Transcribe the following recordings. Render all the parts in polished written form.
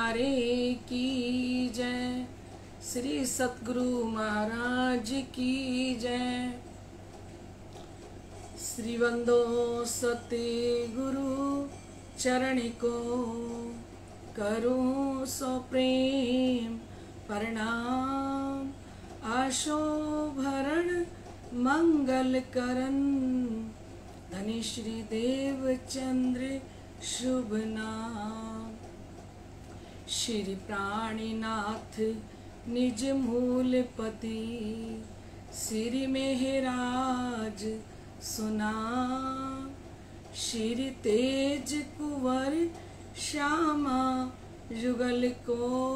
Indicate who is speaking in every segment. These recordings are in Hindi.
Speaker 1: हरे की जय। श्री सतगुरु महाराज की जय। श्री वंदो सते गुरु चरण को करूं सो प्रेम प्रणाम। आशो भरण मंगल करन धनी श्री देव चंद्र शुभ नाम। श्री प्राणीनाथ निज मूल पति श्री मेहराज सुना। श्री तेज कुंवर श्यामा युगल को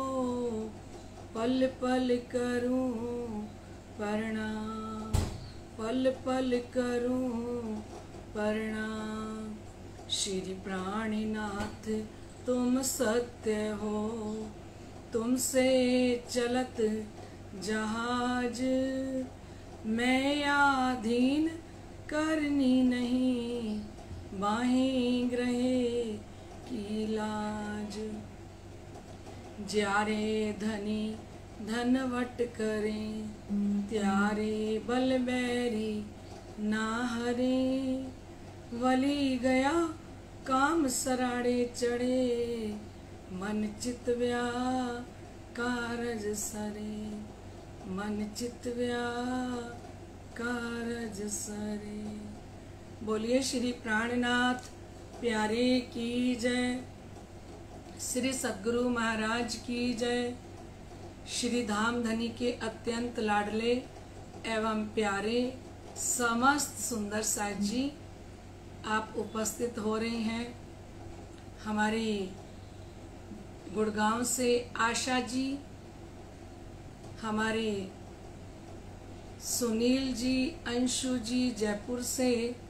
Speaker 1: पल पल करूं प्रणाम। पल पल करूं प्रणाम। श्री प्राणीनाथ तुम सत्य हो, तुमसे चलत जहाज। मैं आधीन करनी नहीं, बाहें ग्रहे की लाज। ज्यारे धनी धनवट करें, त्यारे बल बैरी ना हरे। वली गया काम सराड़े चढ़े, मन चित कारज सरे। मन चित कारज सरे। बोलिए श्री प्राणनाथ प्यारे की जय। श्री सद्गुरु महाराज की जय। श्री धाम धनी के अत्यंत लाडले एवं प्यारे समस्त सुंदर साथ जी आप उपस्थित हो रहे हैं। हमारे गुड़गांव से आशा जी, हमारे सुनील जी, अंशु जी जयपुर से,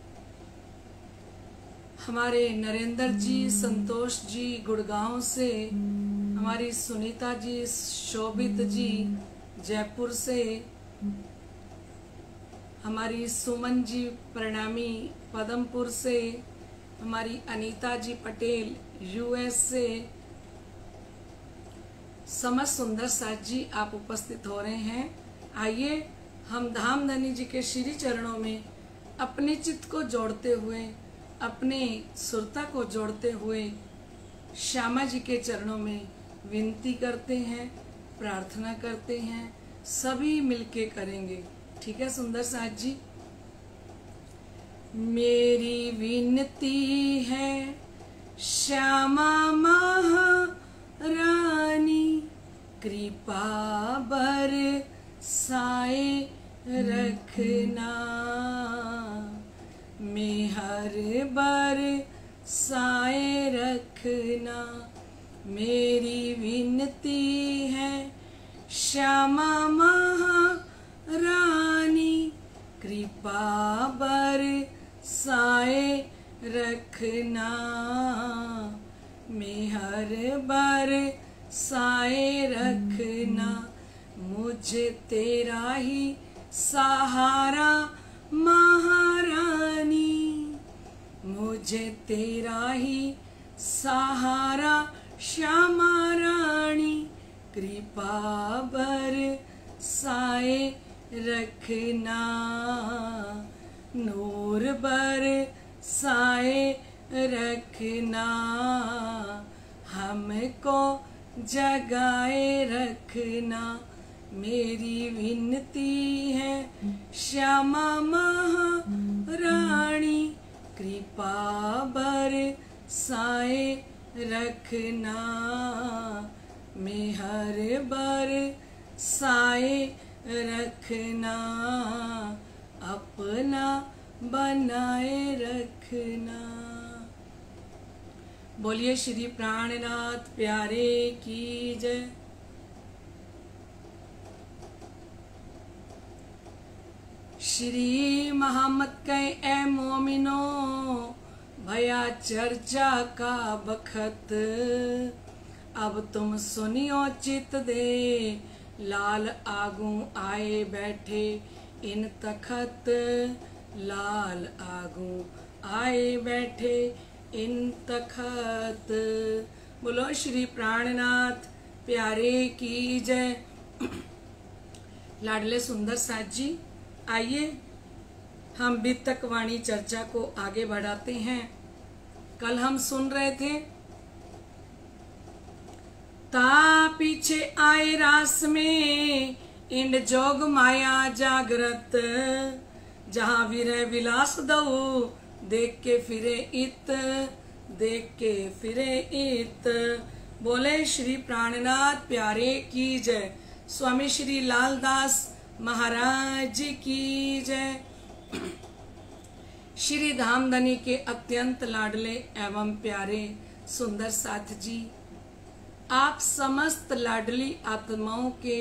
Speaker 1: हमारे नरेंद्र जी, संतोष जी गुड़गांव से, हमारी सुनीता जी, शोभित जी जयपुर से, हमारी सुमन जी प्रणामी पदमपुर से, हमारी अनीता जी पटेल यूएस से, समस्त सुंदर साथ जी आप उपस्थित हो रहे हैं। आइए हम धाम धनी जी के श्री चरणों में अपने चित्त को जोड़ते हुए, अपने सुरता को जोड़ते हुए श्यामा जी के चरणों में विनती करते हैं, प्रार्थना करते हैं। सभी मिलके करेंगे, ठीक है सुंदर साथ जी। मेरी विनती है श्यामा महारानी, कृपा बरसाए रखना। मेहर बरसाए रखना। मेरी विनती है श्यामा महारानी, कृपा बरसाए रखना। मेहर बरसाए रखना। मुझे तेरा ही सहारा महारानी, मुझे तेरा ही सहारा श्यामा रानी। कृपा बरसाए रखना। नूर बरसाए रखना। हमको जगाए रखना। मेरी विनती है श्यामा महारानी, कृपा बरसाए रखना। मेहर बरसाए रखना। अपना बनाए रखना। बोलिए श्री प्राणनाथ प्यारे की जय। श्री मोहम्मद कहे ए मोमिनो, भया चर्चा का बखत। अब तुम सुनियो चित दे, लाल आगू आए बैठे इन तखत। लाल आगू आए बैठे इन तखत। बोलो श्री प्राणनाथ प्यारे की जय। लाडले सुंदर साथ जी, आइए हम वितक वाणी चर्चा को आगे बढ़ाते हैं। कल हम सुन रहे थे, ता पीछे आए रास में इंड जोग माया जागृत, जहां विरह विलास दऊ देख के फिरे इत, देख के फिरे इत। बोले श्री प्राणनाथ प्यारे की जय। स्वामी श्री लालदास महाराज की जय। श्री धामधनी के अत्यंत लाडले एवं प्यारे सुंदर साथ जी, आप समस्त लाडली आत्माओं के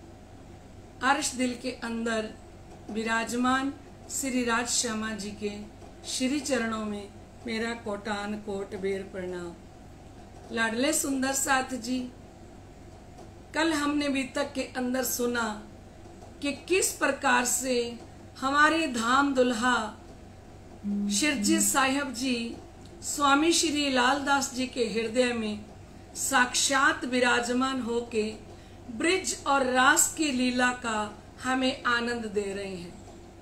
Speaker 1: अर्श दिल के अंदर विराजमान श्री राज श्यामा जी के श्री चरणों में मेरा कोटान कोट बेर प्रणाम। लाडले सुंदर साथ जी, कल हमने वितक के अंदर सुना कि किस प्रकार से हमारे धाम दुल्हा शिरजी साहिब जी स्वामी श्री लालदास जी के हृदय में साक्षात विराजमान होके ब्रिज और रास की लीला का हमें आनंद दे रहे हैं।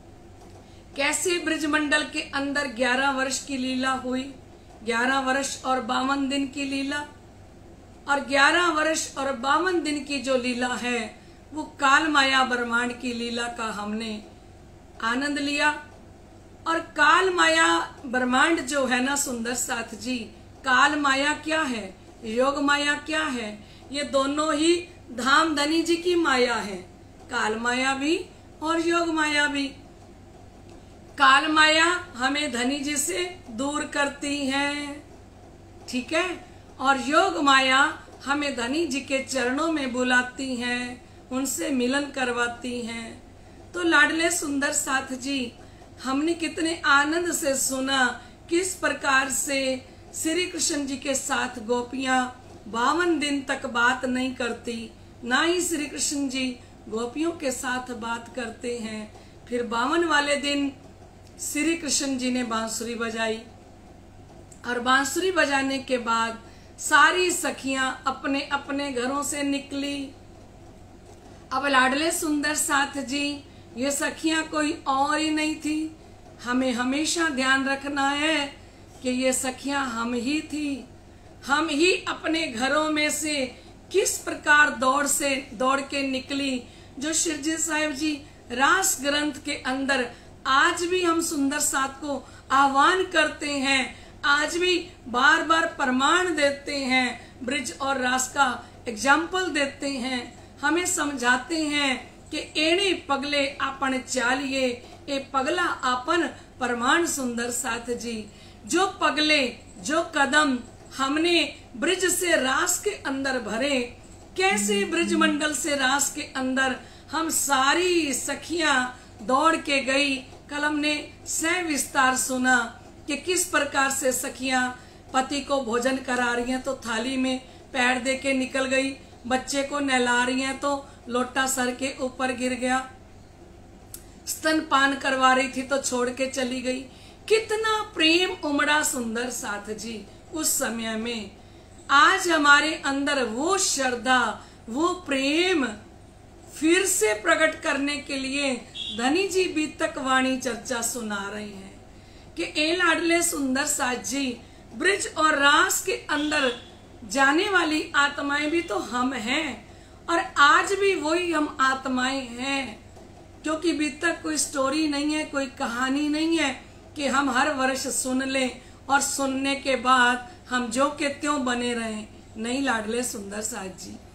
Speaker 1: कैसे ब्रिज मंडल के अंदर 11 वर्ष की लीला हुई, 11 वर्ष और 52 दिन की लीला, और 11 वर्ष और 52 दिन की जो लीला है वो काल माया ब्रह्मांड की लीला का हमने आनंद लिया। और काल माया ब्रह्मांड जो है ना सुंदर साथ जी, काल माया क्या है, योग माया क्या है, ये दोनों ही धामधनी जी की माया है। काल माया भी और योग माया भी। काल माया हमें धनी जी से दूर करती है, ठीक है, और योग माया हमें धनी जी के चरणों में बुलाती हैं, उनसे मिलन करवाती हैं। तो लाडले सुंदर साथ जी, हमने कितने आनंद से सुना किस प्रकार से श्री कृष्ण जी के साथ गोपियां 52 दिन तक बात नहीं करती, ना ही श्री कृष्ण जी गोपियों के साथ बात करते हैं। फिर 52 वाले दिन श्री कृष्ण जी ने बांसुरी बजाई, और बांसुरी बजाने के बाद सारी सखियां अपने अपने घरों से निकली। अब लाडले सुंदर साथ जी, ये सखियां कोई और ही नहीं थी। हमें हमेशा ध्यान रखना है कि ये सखियां हम ही थी। हम ही अपने घरों में से किस प्रकार दौड़ के निकली, जो शिरजी साहिब जी रास ग्रंथ के अंदर आज भी हम सुंदर साथ को आह्वान करते हैं, आज भी बार बार प्रमाण देते हैं, ब्रिज और रास का एग्जाम्पल देते हैं, हमें समझाते हैं कि एणे पगले आपन चालिए, ए पगला आपन प्रमाण। सुंदर साथ जी, जो पगले जो कदम हमने ब्रिज से रास के अंदर भरे, कैसे ब्रिज मंडल से रास के अंदर हम सारी सखियां दौड़ के गई। कल हमने सविस्तार सुना कि किस प्रकार से सखियां पति को भोजन करा रही हैं तो थाली में पैर दे के निकल गई, बच्चे को नहला रही हैं तो लोटा सर के ऊपर गिर गया, स्तनपान करवा रही थी तो छोड़ के चली गई। कितना प्रेम उमड़ा सुंदर साथ जी उस समय में। आज हमारे अंदर वो श्रद्धा, वो प्रेम फिर से प्रकट करने के लिए धनी जी वितक वाणी चर्चा सुना रहे हैं कि ए लाडले सुंदर साथ जी, ब्रिज और रास के अंदर जाने वाली आत्माएं भी तो हम हैं, और आज भी वही हम आत्माएं हैं। क्योंकि वितक कोई स्टोरी नहीं है, कोई कहानी नहीं है कि हम हर वर्ष सुन लें और सुनने के बाद हम जो के त्यों बने रहें। नहीं लाडले सुंदर साथ जी,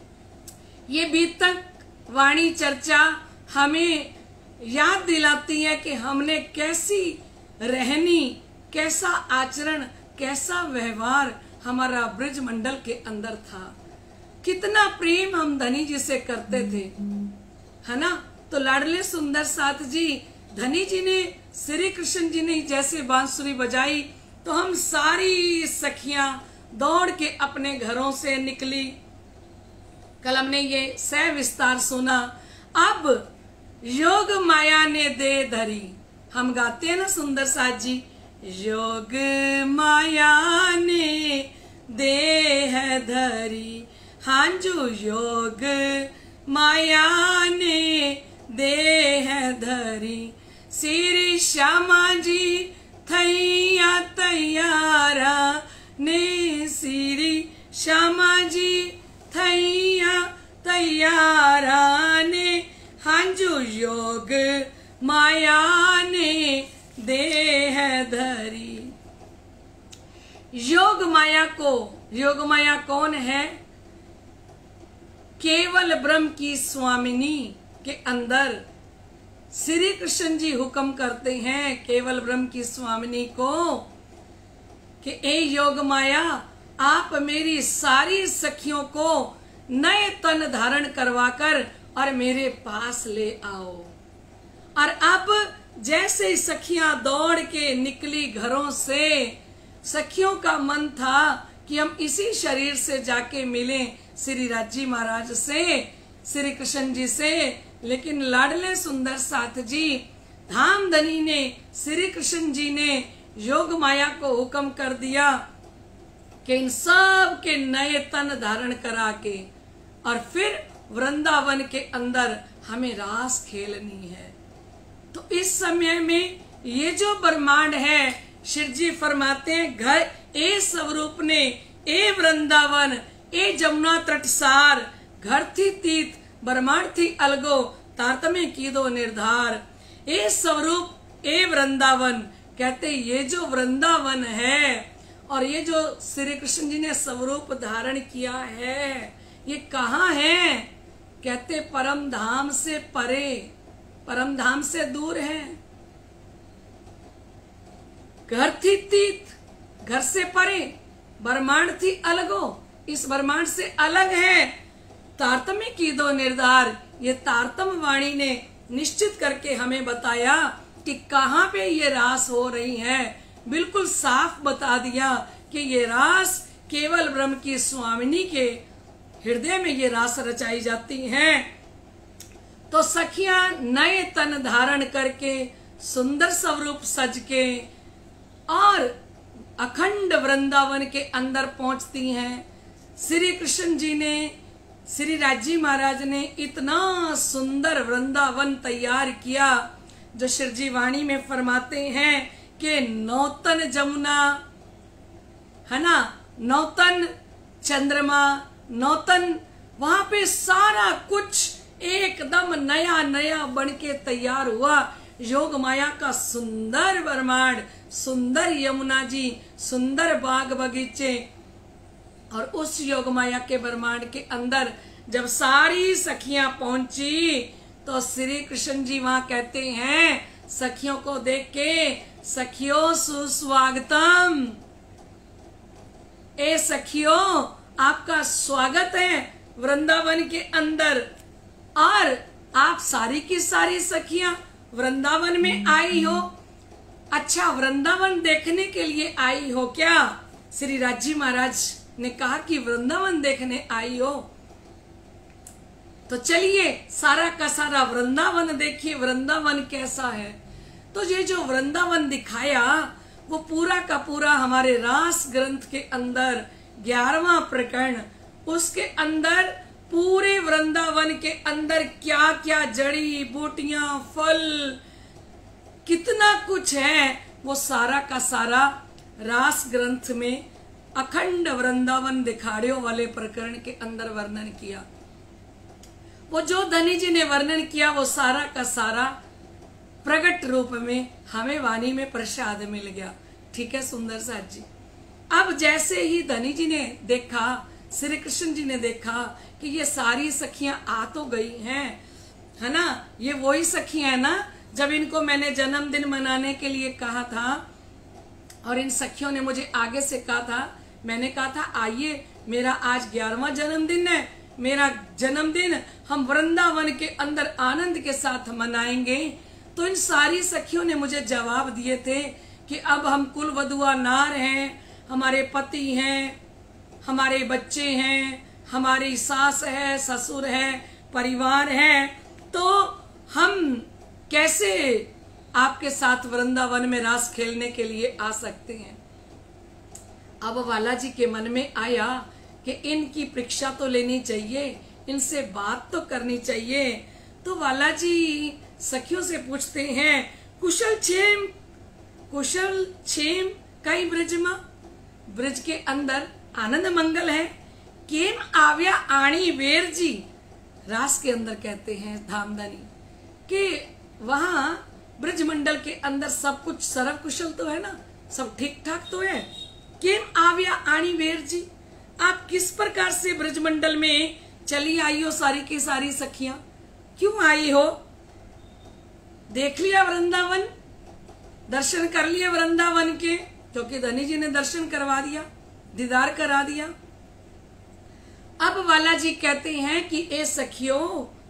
Speaker 1: ये वितक वाणी चर्चा हमें याद दिलाती है कि हमने कैसी रहनी, कैसा आचरण, कैसा व्यवहार हमारा ब्रिज मंडल के अंदर था। कितना प्रेम हम धनी जी से करते थे, है ना। तो लाडले सुंदर साथ जी, धनी जी ने, श्री कृष्ण जी ने जैसे बांसुरी बजाई तो हम सारी सखियां दौड़ के अपने घरों से निकली। कल हमने ये सविस्तार सुना। अब योग माया ने दे धरी, हम गाते हैं ना सुंदर साथ जी, योग माया ने देह धरी। हाँ जो योग माया ने देह धरी। श्री श्यामा जी थैया तैयारा ने। श्री श्यामा जी थैया तैयारा ने। हाँ जो योग माया ने देह धरी। योग माया कौन है? केवल ब्रह्म की स्वामिनी के अंदर श्री कृष्ण जी हुक्म करते हैं केवल ब्रह्म की स्वामिनी को कि ए योग माया, आप मेरी सारी सखियों को नए तन धारण करवाकर और मेरे पास ले आओ। और अब जैसे ही सखियां दौड़ के निकली घरों से, सखियों का मन था कि हम इसी शरीर से जाके मिलें श्री राजी महाराज से, श्री कृष्ण जी से। लेकिन लाडले सुंदर साथ जी धामधनी ने, श्री कृष्ण जी ने योग माया को हुक्म कर दिया कि इन सब के नए तन धारण करा के और फिर वृंदावन के अंदर हमें रास खेलनी है। तो इस समय में ये जो ब्रह्मांड है, शिव जी फरमाते हैं घर ए स्वरूप ने, ए वृंदावन, ए जमुना तटसार, घर थी तीत ब्रह्मांड थी अलगो, तारतम्य की दो निर्धार। ए स्वरूप ए वृंदावन, कहते ये जो वृंदावन है और ये जो श्री कृष्ण जी ने स्वरूप धारण किया है, ये कहाँ है? कहते परम धाम से परे, परम धाम से दूर है। घर थी तीत, घर से परे, ब्रह्मांड थी अलगो, इस ब्रह्मांड से अलग है। तारतम्य की दो निर्धार, ये तारतम्य वाणी ने निश्चित करके हमें बताया कि कहाँ पे ये रास हो रही है। बिल्कुल साफ बता दिया कि ये रास केवल ब्रह्म की स्वामिनी के हृदय में ये रास रचाई जाती हैं। तो सखियां नए तन धारण करके सुंदर स्वरूप सज के और अखंड वृंदावन के अंदर पहुंचती हैं। श्री कृष्ण जी ने, श्री राजी महाराज ने इतना सुंदर वृंदावन तैयार किया जो शिवजी वाणी में फरमाते हैं कि नौतन जमुना है ना, नौतन चंद्रमा, नौतन, वहां पे सारा कुछ एकदम नया नया बन के तैयार हुआ। योग माया का सुंदर ब्रह्मांड, सुंदर यमुना जी, सुंदर बाग बगीचे। और उस योग माया के ब्रह्मांड के अंदर जब सारी सखियां पहुंची तो श्री कृष्ण जी वहां कहते हैं सखियों को देख के, सखियों सुस्वागतम, ए सखियों आपका स्वागत है वृंदावन के अंदर। और आप सारी की सारी सखियां वृंदावन में आई हो। अच्छा, वृंदावन देखने के लिए आई हो क्या? श्री राजी महाराज ने कहा कि वृंदावन देखने आई हो। तो चलिए सारा का सारा वृंदावन देखिए, वृंदावन कैसा है। तो ये जो वृंदावन दिखाया वो पूरा का पूरा हमारे रास ग्रंथ के अंदर 11वां प्रकरण, उसके अंदर पूरे वृंदावन के अंदर क्या क्या जड़ी बूटियां, फल, कितना कुछ है, वो सारा का सारा रास ग्रंथ में अखंड वृंदावन दिखाड़ियों वाले प्रकरण के अंदर वर्णन किया। वो जो धनी जी ने वर्णन किया वो सारा का सारा प्रकट रूप में हमें वाणी में प्रसाद मिल गया। ठीक है सुंदर साथ जी। अब जैसे ही धनी जी ने देखा, श्री कृष्ण जी ने देखा कि ये सारी सखियां आ तो गई हैं, है ना, ये वही सखियां है ना जब इनको मैंने जन्मदिन मनाने के लिए कहा था और इन सखियों ने मुझे आगे से कहा था, मैंने कहा था आइए मेरा आज 11वां जन्मदिन है, मेरा जन्मदिन हम वृंदावन के अंदर आनंद के साथ मनाएंगे। तो इन सारी सखियों ने मुझे जवाब दिए थे कि अब हम कुल वधुआ नार हैं, हमारे पति हैं, हमारे बच्चे हैं, हमारी सास है, ससुर है, परिवार है, तो हम कैसे आपके साथ वृंदावन में रास खेलने के लिए आ सकते हैं। अब वाला जी के मन में आया कि इनकी परीक्षा तो लेनी चाहिए, इनसे बात तो करनी चाहिए। तो वाला जी सखियों से पूछते हैं, कुशल क्षेम कई ब्रज में, ब्रज के अंदर आनंद मंगल है। केम आव्या आणी वेर जी, रास के अंदर कहते हैं धामधनी कि वहां ब्रज मंडल के अंदर सब कुछ सर्व कुशल तो है ना, सब ठीक ठाक तो है। केम आव्या आणी वेर जी, आप किस प्रकार से ब्रज मंडल में चली आई हो सारी की सारी सखियां, क्यों आई हो? देख लिया वृंदावन, दर्शन कर लिए वृंदावन के, क्योंकि धनी जी ने दर्शन करवा दिया, दीदार करा दिया। अब वाला जी कहते हैं कि ए सखियों,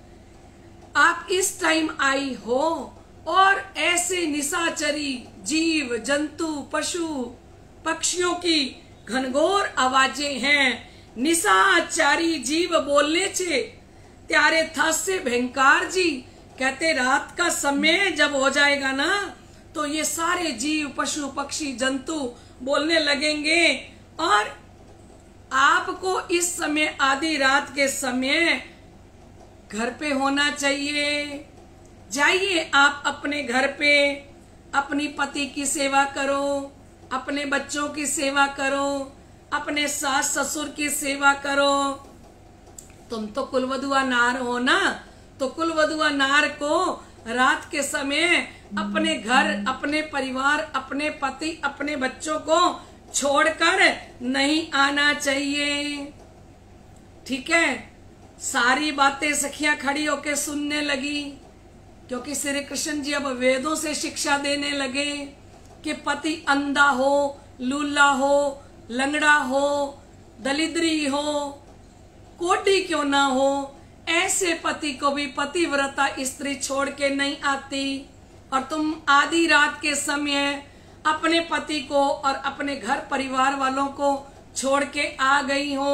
Speaker 1: आप इस टाइम आई हो और ऐसे निशाचरी जीव जंतु पशु पक्षियों की घनघोर आवाजें हैं। निशाचारी जीव बोलने छे त्यारे थासे भयंकर जी, कहते रात का समय जब हो जाएगा ना तो ये सारे जीव पशु पक्षी जंतु बोलने लगेंगे और आपको इस समय आधी रात के समय घर पे होना चाहिए। जाइए आप अपने घर पे, अपनी पति की सेवा करो, अपने बच्चों की सेवा करो, अपने सास ससुर की सेवा करो। तुम तो कुलवधुआ नार हो ना, तो कुलवधुआ नार को रात के समय अपने घर, अपने परिवार, अपने पति, अपने बच्चों को छोड़कर नहीं आना चाहिए। ठीक है, सारी बातें सखियां खड़ी होकर सुनने लगी, क्योंकि श्री कृष्ण जी अब वेदों से शिक्षा देने लगे कि पति अंधा हो, लूला हो, लंगड़ा हो, दलिद्री हो, कोटी क्यों ना हो, ऐसे पति को भी पतिव्रता स्त्री छोड़ के नहीं आती। और तुम आधी रात के समय अपने पति को और अपने घर परिवार वालों को छोड़ के आ गई हो।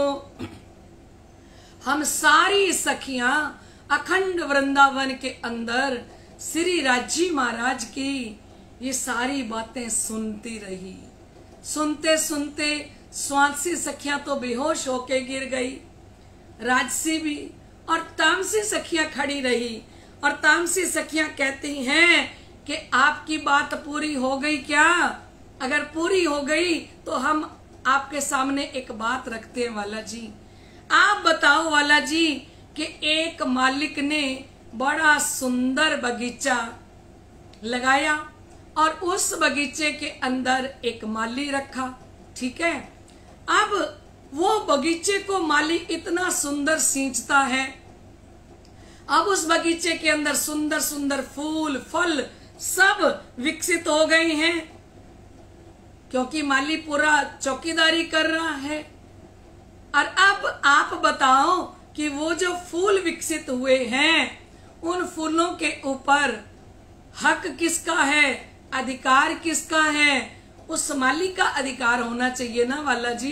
Speaker 1: हम सारी सखियां अखंड वृंदावन के अंदर श्री राजी महाराज की ये सारी बातें सुनती रही। सुनते सुनते स्वांसी सखियां तो बेहोश होके गिर गई, राजसी भी और तामसी सखियां खड़ी रही। और तामसी सखियां कहती हैं कि आपकी बात पूरी हो गई क्या? अगर पूरी हो गई तो हम आपके सामने एक बात रखते हैं वाला जी। आप बताओ वाला जी कि एक मालिक ने बड़ा सुंदर बगीचा लगाया और उस बगीचे के अंदर एक माली रखा। ठीक है, अब वो बगीचे को माली इतना सुंदर सींचता है। अब उस बगीचे के अंदर सुंदर सुंदर फूल फल सब विकसित हो गए हैं, क्योंकि माली पूरा चौकीदारी कर रहा है। और अब आप बताओ कि वो जो फूल विकसित हुए हैं उन फूलों के ऊपर हक किसका है, अधिकार किसका है? उस माली का अधिकार होना चाहिए ना वाला जी।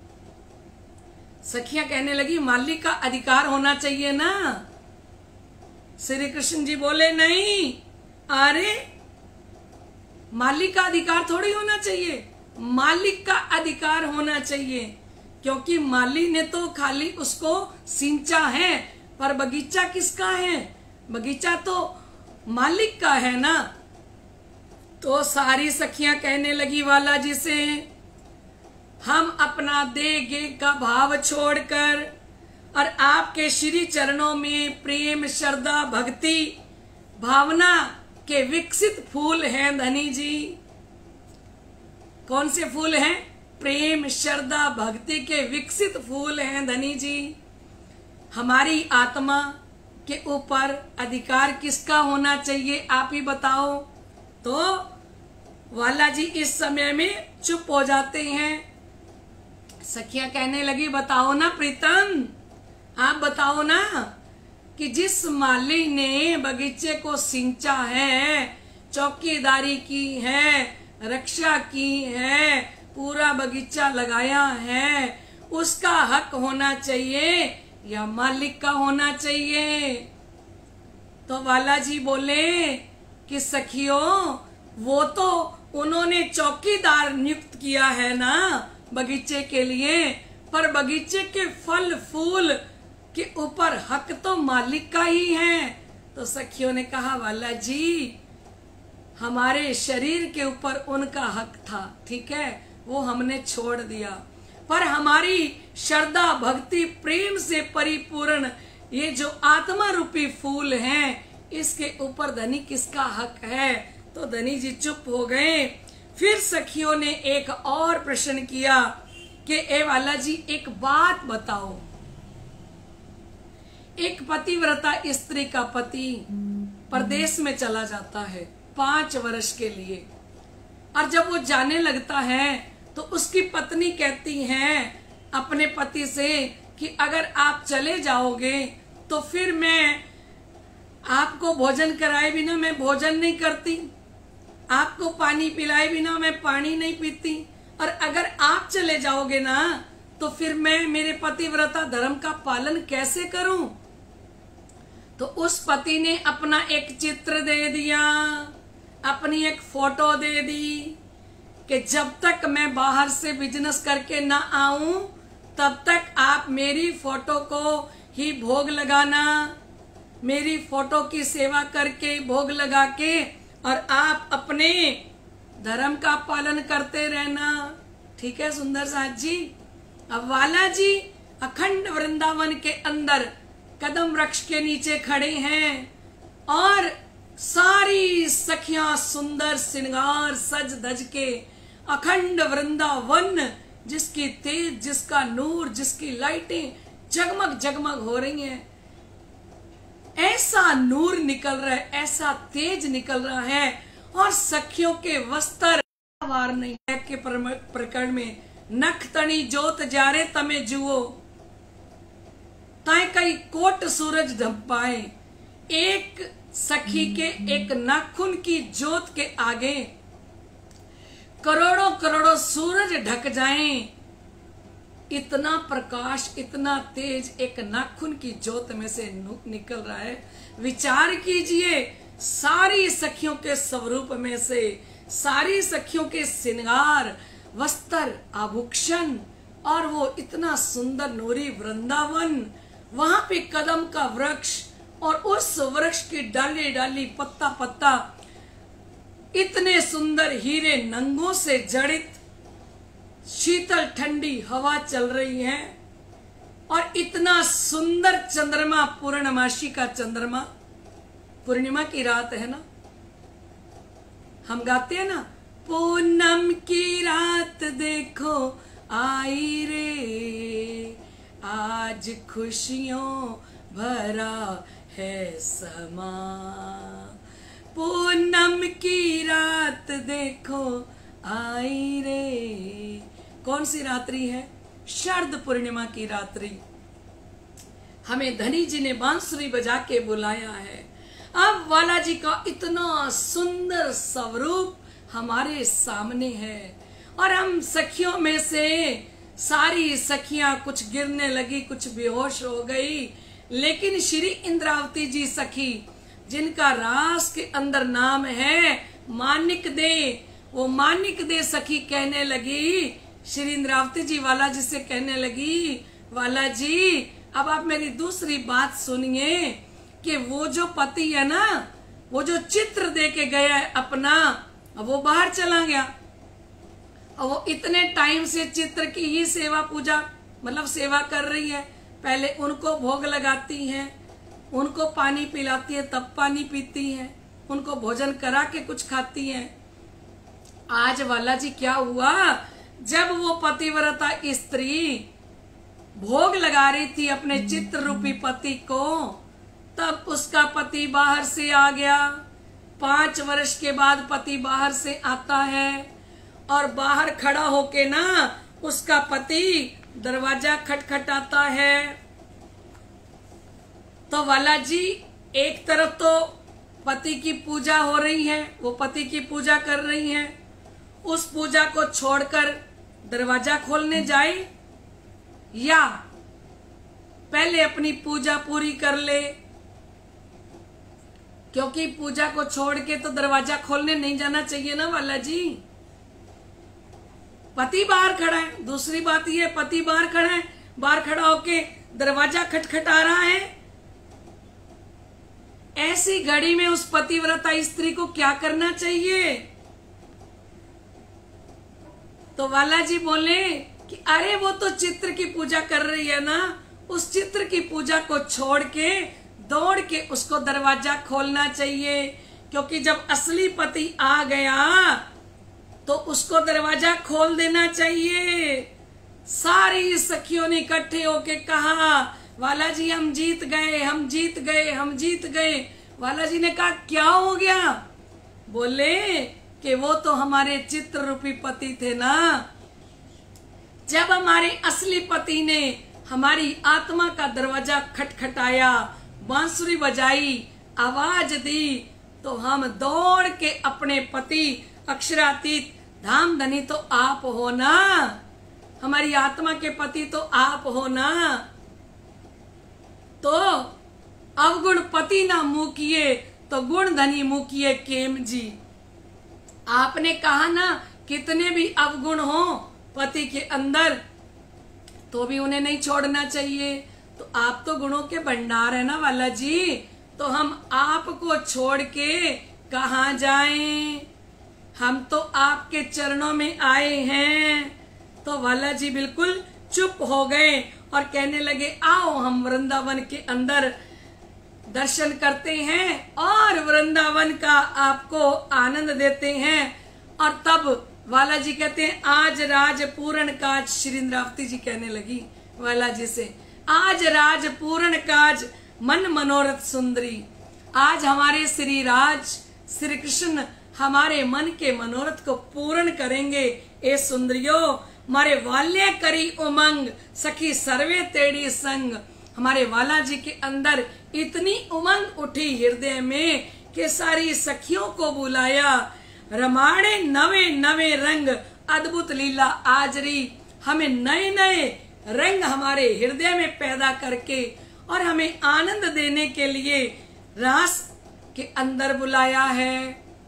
Speaker 1: सखियां कहने लगी माली का अधिकार होना चाहिए ना। श्री कृष्ण जी बोले नहीं, अरे मालिक का अधिकार थोड़ी होना चाहिए, मालिक का अधिकार होना चाहिए, क्योंकि माली ने तो खाली उसको सिंचा है, पर बगीचा किसका है? बगीचा तो मालिक का है ना। तो सारी सखियां कहने लगी वाला जी से, हम अपना देगे का भाव छोड़कर और आपके श्री चरणों में प्रेम श्रद्धा भक्ति भावना के विकसित फूल हैं धनी जी। कौन से फूल हैं? प्रेम श्रद्धा भक्ति के विकसित फूल हैं धनी जी। हमारी आत्मा के ऊपर अधिकार किसका होना चाहिए, आप ही बताओ। तो वाला जी इस समय में चुप हो जाते हैं। सखियां कहने लगी, बताओ ना प्रीतम, आप बताओ ना कि जिस माली ने बगीचे को सिंचा है, चौकीदारी की है, रक्षा की है, पूरा बगीचा लगाया है, उसका हक होना चाहिए या मालिक का होना चाहिए? तो वाला जी बोले कि सखियों, वो तो उन्होंने चौकीदार नियुक्त किया है ना, बगीचे के लिए, पर बगीचे के फल फूल के ऊपर हक तो मालिक का ही है। तो सखियों ने कहा वाला जी, हमारे शरीर के ऊपर उनका हक था, ठीक है, वो हमने छोड़ दिया, पर हमारी श्रद्धा भक्ति प्रेम से परिपूर्ण ये जो आत्मा रूपी फूल हैं, इसके ऊपर धनी किसका हक है। तो धनी जी चुप हो गए। फिर सखियों ने एक और प्रश्न किया कि ए वाला जी, एक बात बताओ, एक पतिव्रता स्त्री का पति परदेश में चला जाता है 5 वर्ष के लिए, और जब वो जाने लगता है तो उसकी पत्नी कहती है अपने पति से कि अगर आप चले जाओगे तो फिर मैं आपको भोजन कराए बिना मैं भोजन नहीं करती, आपको पानी पिलाए बिना मैं पानी नहीं पीती, और अगर आप चले जाओगे ना तो फिर मैं मेरे पतिव्रता धर्म का पालन कैसे करूं। तो उस पति ने अपना एक चित्र दे दिया, अपनी एक फोटो दे दी कि जब तक मैं बाहर से बिजनेस करके ना आऊं तब तक आप मेरी फोटो को ही भोग लगाना, मेरी फोटो की सेवा करके भोग लगा के और आप अपने धर्म का पालन करते रहना। ठीक है सुंदर साथ जी। अब वाला जी अखंड वृंदावन के अंदर कदम वृक्ष के नीचे खड़े हैं और सारी सखियां सुंदर श्रृंगार सज धज के अखंड वृंदावन जिसकी तेज, जिसका नूर, जिसकी लाइटें जगमग जगमग हो रही हैं, ऐसा नूर निकल रहा है, ऐसा तेज निकल रहा है, और सखियों के वस्त्र वार नहीं है के प्रकरण में नख तणी जोत जारे तमे जुओ ताए कई कोट सूरज ढंपाए। एक सखी के एक नाखून की जोत के आगे करोड़ों करोड़ों सूरज ढक जाएं, इतना प्रकाश, इतना तेज एक नाखून की जोत में से निकल रहा है। विचार कीजिए, सारी सखियों के स्वरूप में से, सारी सखियों के श्रृंगार, वस्त्र, आभूषण, और वो इतना सुंदर नूरी वृंदावन, वहां पे कदम का वृक्ष और उस वृक्ष की डाली डाली, पत्ता पत्ता, इतने सुंदर हीरे नंगों से जड़ित शीतल ठंडी हवा चल रही है, और इतना सुंदर चंद्रमा, पूर्णमासी का चंद्रमा, पूर्णिमा की रात है ना, हम गाते हैं ना, पूनम की रात देखो आई रे, आज खुशियों भरा है समा, पूनम की रात देखो आई रे। कौन सी रात्रि है? शरद पूर्णिमा की रात्रि। हमें धनी जी ने बांसुरी बजा के बुलाया है। अब वाला जी का इतना सुंदर स्वरूप हमारे सामने है, और हम सखियों में से सारी सखियां कुछ गिरने लगी, कुछ बेहोश हो गई, लेकिन श्री इंद्रावती जी सखी, जिनका रास के अंदर नाम है मानिक दे, वो मानिक दे सखी कहने लगी, श्री इंद्रावती जी वाला जी से कहने लगी, वाला जी अब आप मेरी दूसरी बात सुनिए कि वो जो पति है ना, वो जो चित्र दे के गया है अपना, अब वो बाहर चला गया, और वो इतने टाइम से चित्र की ही सेवा पूजा मतलब सेवा कर रही है। पहले उनको भोग लगाती हैं, उनको पानी पिलाती है, तब पानी पीती हैं, उनको भोजन करा के कुछ खाती हैं। आज वाला जी क्या हुआ, जब वो पतिव्रता स्त्री भोग लगा रही थी अपने चित्र रूपी पति को, तब उसका पति बाहर से आ गया। 5 वर्ष के बाद पति बाहर से आता है, और बाहर खड़ा होके ना उसका पति दरवाजा खटखटाता है। तो वाला जी एक तरफ तो पति की पूजा हो रही है, वो पति की पूजा कर रही हैं, उस पूजा को छोड़कर दरवाजा खोलने जाए, या पहले अपनी पूजा पूरी कर ले, क्योंकि पूजा को छोड़ के तो दरवाजा खोलने नहीं जाना चाहिए ना वाला जी। पति बाहर खड़ा है। दूसरी बात ये, पति बाहर खड़ा है, बाहर खड़ा होके दरवाजा खटखटा रहा है। ऐसी घड़ी में उस पतिव्रता स्त्री को क्या करना चाहिए? तो वाला जी बोले कि अरे वो तो चित्र की पूजा कर रही है ना, उस चित्र की पूजा को छोड़ के दौड़ के उसको दरवाजा खोलना चाहिए, क्योंकि जब असली पति आ गया तो उसको दरवाजा खोल देना चाहिए। सारी सखियों ने इकट्ठे होके कहा, वाला जी हम जीत गए, हम जीत गए, हम जीत गए। वाला जी ने कहा क्या हो गया? बोले कि वो तो हमारे चित्र रूपी पति थे ना। जब हमारे असली पति ने हमारी आत्मा का दरवाजा खटखटाया, बांसुरी बजाई, आवाज दी, तो हम दौड़ के अपने पति अक्षरातीत धाम धनी तो आप हो ना, हमारी आत्मा के पति तो आप हो ना। तो अवगुण पति ना मुँह किए तो गुण धनी मुँह किए केम जी। आपने कहा ना कितने भी अवगुण हो पति के अंदर तो भी उन्हें नहीं छोड़ना चाहिए। तो आप तो गुणों के भंडार है ना वाला जी, तो हम आपको छोड़ के कहाँ जाएं? हम तो आपके चरणों में आए हैं। तो वाला जी बिल्कुल चुप हो गए और कहने लगे आओ हम वृंदावन के अंदर दर्शन करते हैं और वृंदावन का आपको आनंद देते हैं। और तब वाला जी कहते हैं आज राज पूर्ण काज, श्री इंद्रावती जी कहने लगी वाला जी से, आज राज पूर्ण काज मन मनोरथ सुंदरी। आज हमारे श्री राज श्री कृष्ण हमारे मन के मनोरथ को पूर्ण करेंगे। ए सुंदरियो हमारे वाल्य करी उमंग, सखी सर्वे तेड़ी संग। हमारे वाला जी के अंदर इतनी उमंग उठी हृदय में कि सारी सखियों को बुलाया। रमाड़े नवे नवे रंग अद्भुत लीला आजरी। हमें नए नए रंग हमारे हृदय में पैदा करके और हमें आनंद देने के लिए रास के अंदर बुलाया है।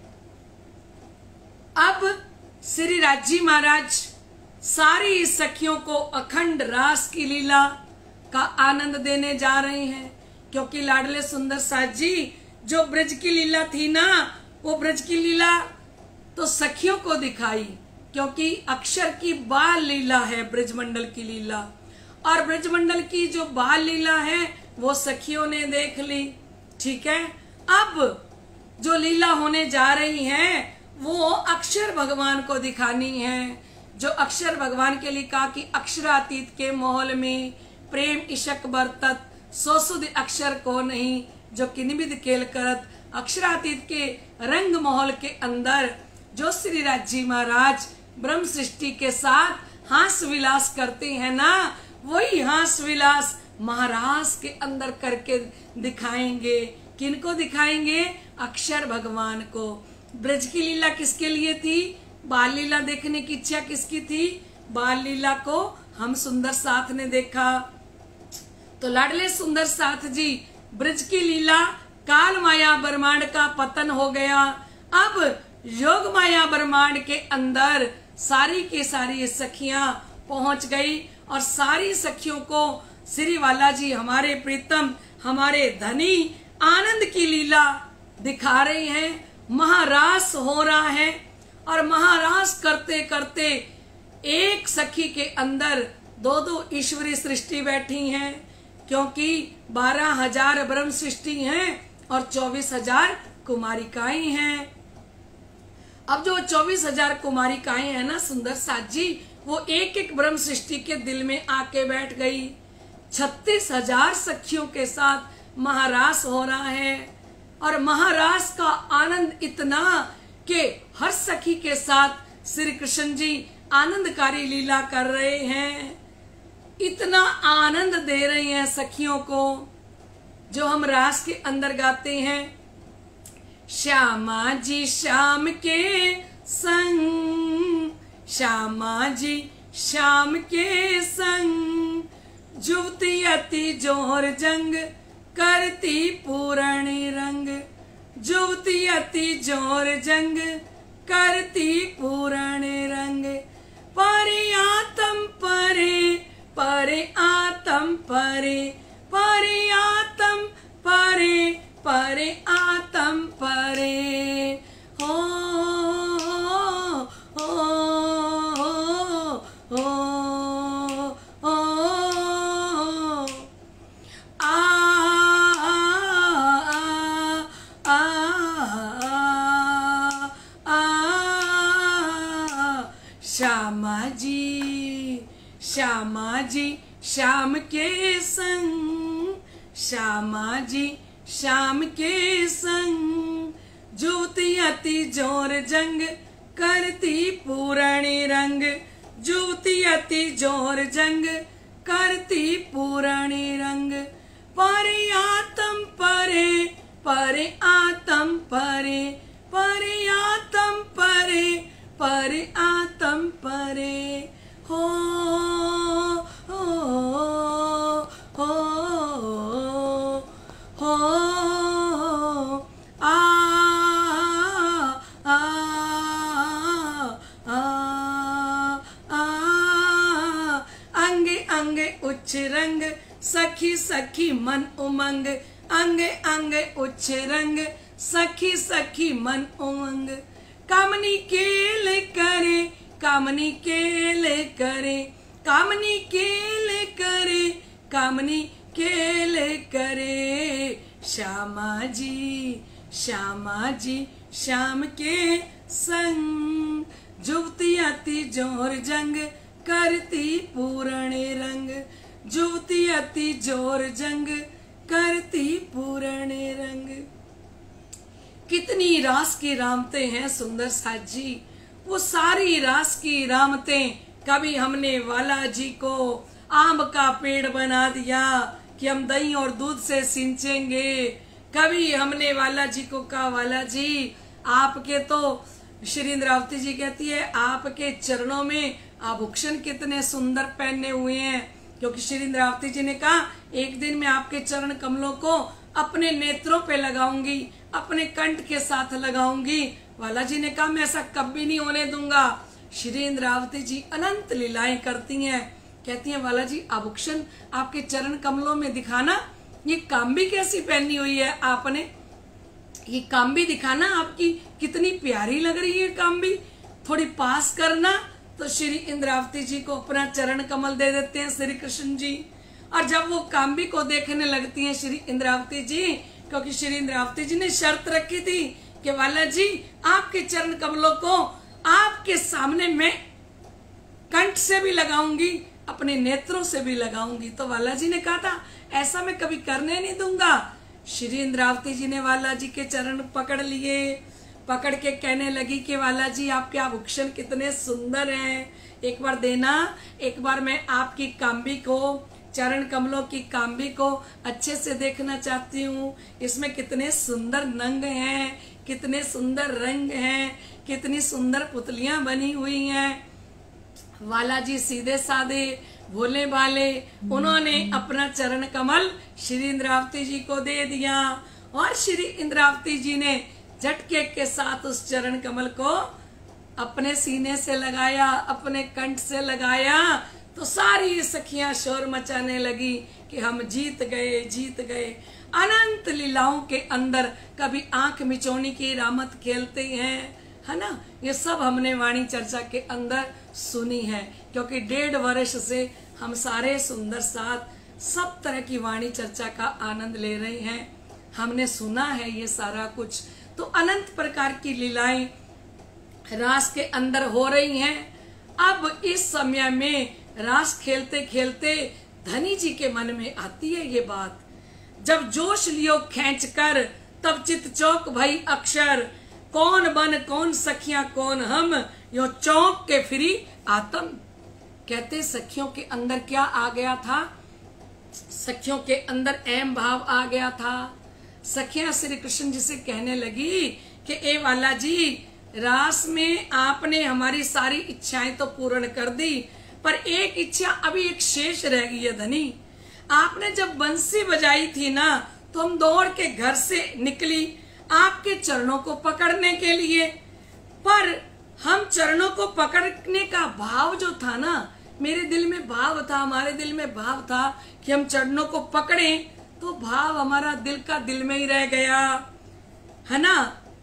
Speaker 1: अब श्री राजी महाराज सारी सखियों को अखंड रास की लीला का आनंद देने जा रहे हैं, क्योंकि लाडले सुंदर साथ जी जो ब्रज की लीला थी ना, वो ब्रज की लीला तो सखियों को दिखाई, क्योंकि अक्षर की बाल लीला है ब्रजमंडल की लीला, और ब्रजमंडल की जो बाल लीला है वो सखियों ने देख ली। ठीक है, अब जो लीला होने जा रही है वो अक्षर भगवान को दिखानी है। जो अक्षर भगवान के लिए कहा कि अक्षरातीत के माहौल में प्रेम इशक बरतत, सो सुध अक्षर को नहीं जो किनिबिद केल करत। अक्षरातीत के रंग माहौल के अंदर जो श्री राजी महाराज ब्रह्म सृष्टि के साथ हास विलास करते हैं ना, वही हास विलास महाराज के अंदर करके दिखाएंगे। किनको दिखाएंगे? अक्षर भगवान को। ब्रज की लीला किसके लिए थी? बाल लीला देखने की इच्छा किसकी थी? बाल लीला को हम सुंदर साथ ने देखा। तो लाडले सुंदर साथ जी ब्रज की लीला, काल माया ब्रह्मांड का पतन हो गया। अब योग माया ब्रह्मांड के अंदर सारी की सारी सखियां पहुंच गई और सारी सखियों को श्री वाला जी हमारे प्रीतम हमारे धनी आनंद की लीला दिखा रहे हैं। महारास हो रहा है और महारास करते करते एक सखी के अंदर दो दो ईश्वरी सृष्टि बैठी हैं, क्योंकि 12,000 ब्रह्म सृष्टि हैं और 24,000 कुमारिकाएं हैं। अब जो 24,000 कुमारिकाएं हैं ना सुंदर साथ जी, वो एक एक ब्रह्म सृष्टि के दिल में आके बैठ गई। 36,000 सखियों के साथ महारास हो रहा है और महारास का आनंद इतना कि हर सखी के साथ श्री कृष्ण जी आनंदकारी लीला कर रहे हैं। इतना आनंद दे रहे हैं सखियों को जो हम रास के अंदर गाते हैं। श्यामा जी श्याम के संग, श्यामा जी श्याम के संग, जुवती अति जोर जंग करती पूरणी रंग। जुवती अति जोर जंग करती पूरणी रंग। परे आत्म परे, परे आत्म परे, परे आत्म परे, परे आत्म परे। हो हो हो हो आ आ आ श्यामा जी, श्यामा जी श्याम के संग, श्यामा जी श्याम के संग, जुवती अति जोर जंग करती पूरणी रंग, जुवती अति जोर जंग करती पूरणी रंग। परे आत्म परे, परे आत्म परे, परे आत्म परे, परे आत्म परे। हो हो हो हो आ आ आ आ अंगे अंगे उच्च रंग सखी सखी मन उमंग, अंगे अंगे उच्च रंग सखी सखी मन उमंग। कामनी केले करे, कामनी केले करे, कामनी केले करे, कामनी केले करे। श्यामा जी, श्यामा जी श्याम के संग, जुवती अति जोर जंग करती पूरणे रंग, जुवती अति जोर जंग करती पूरणे रंग। कितनी रास की रामतें हैं सुंदर साथ जी। वो सारी रास की रामतें, कभी हमने वाला जी को आम का पेड़ बना दिया कि हम दही और दूध से सिंचेंगे, कभी हमने वाला जी को कहा वाला जी आपके तो, श्री इंद्रावती जी कहती है आपके चरणों में आभूषण कितने सुंदर पहने हुए हैं, क्योंकि श्री इंद्रावती जी ने कहा एक दिन मैं आपके चरण कमलों को अपने नेत्रों पे लगाऊंगी, अपने कंठ के साथ लगाऊंगी। वाला जी ने कहा मैं ऐसा कभी नहीं होने दूंगा। श्री इंद्रावती जी अनंत लीलाएं करती हैं, कहती हैं वाला जी आभूषण आपके चरण कमलों में दिखाना, ये काम्बी कैसी पहनी हुई है आपने, ये काम्बी दिखाना, आपकी कितनी प्यारी लग रही है काम्बी, थोड़ी पास करना। तो श्री इंद्रावती जी को अपना चरण कमल दे देते हैं श्री कृष्ण जी, और जब वो काम्बी को देखने लगती हैं श्री इंद्रावती जी, क्योंकि श्री इंद्रावती जी ने शर्त रखी थी कि वाला जी आपके चरण कमलों को आपके सामने मैं कंठ से भी लगाऊंगी, अपने नेत्रों से भी लगाऊंगी। तो वाला जी ने कहा था ऐसा मैं कभी करने नहीं दूंगा। श्री इंद्रावती जी ने वाला जी के चरण पकड़ लिए, पकड़ के कहने लगी कि वाला जी आपके आभूषण कितने सुंदर हैं, एक बार देना, एक बार मैं आपकी काम्बी को, चरण कमलों की काम्बी को अच्छे से देखना चाहती हूँ, इसमें कितने सुंदर नंग हैं, कितने सुंदर रंग हैं, कितनी सुंदर पुतलियां बनी हुई हैं। वाला जी सीधे साधे भोले भाले, उन्होंने अपना चरण कमल श्री इंद्रावती जी को दे दिया, और श्री इंद्रावती जी ने झटके के साथ उस चरण कमल को अपने सीने से लगाया, अपने कंठ से लगाया। तो सारी सखियां शोर मचाने लगी कि हम जीत गए, जीत गए। अनंत लीलाओं के अंदर कभी आंख मिचौनी की रामत खेलते हैं, है ना, ये सब हमने वाणी चर्चा के अंदर सुनी है, क्योंकि 1.5 वर्ष से हम सारे सुंदर साथ सब तरह की वाणी चर्चा का आनंद ले रहे हैं, हमने सुना है ये सारा कुछ। तो अनंत प्रकार की लीलाएं रास के अंदर हो रही हैं। अब इस समय में रास खेलते खेलते धनी जी के मन में आती है ये बात, जब जोश लियो खींच कर तब चित चौक भई अक्षर, कौन बन कौन सखियां कौन हम, यो चौक के फिरी आत्म। कहते सखियों के अंदर क्या आ गया था, सखियों के अंदर एम भाव आ गया था। सखियां श्री कृष्ण जी से कहने लगी कि ए वाला जी, रास में आपने हमारी सारी इच्छाएं तो पूर्ण कर दी, पर एक इच्छा अभी एक शेष रह गई है धनी। आपने जब बंसी बजाई थी ना, तो हम दौड़ के घर से निकली आपके चरणों को पकड़ने के लिए, पर हम चरणों को पकड़ने का भाव जो था ना, मेरे दिल में भाव था, हमारे दिल में भाव था कि हम चरणों को पकड़ें, तो भाव हमारा दिल का दिल में ही रह गया, है ना।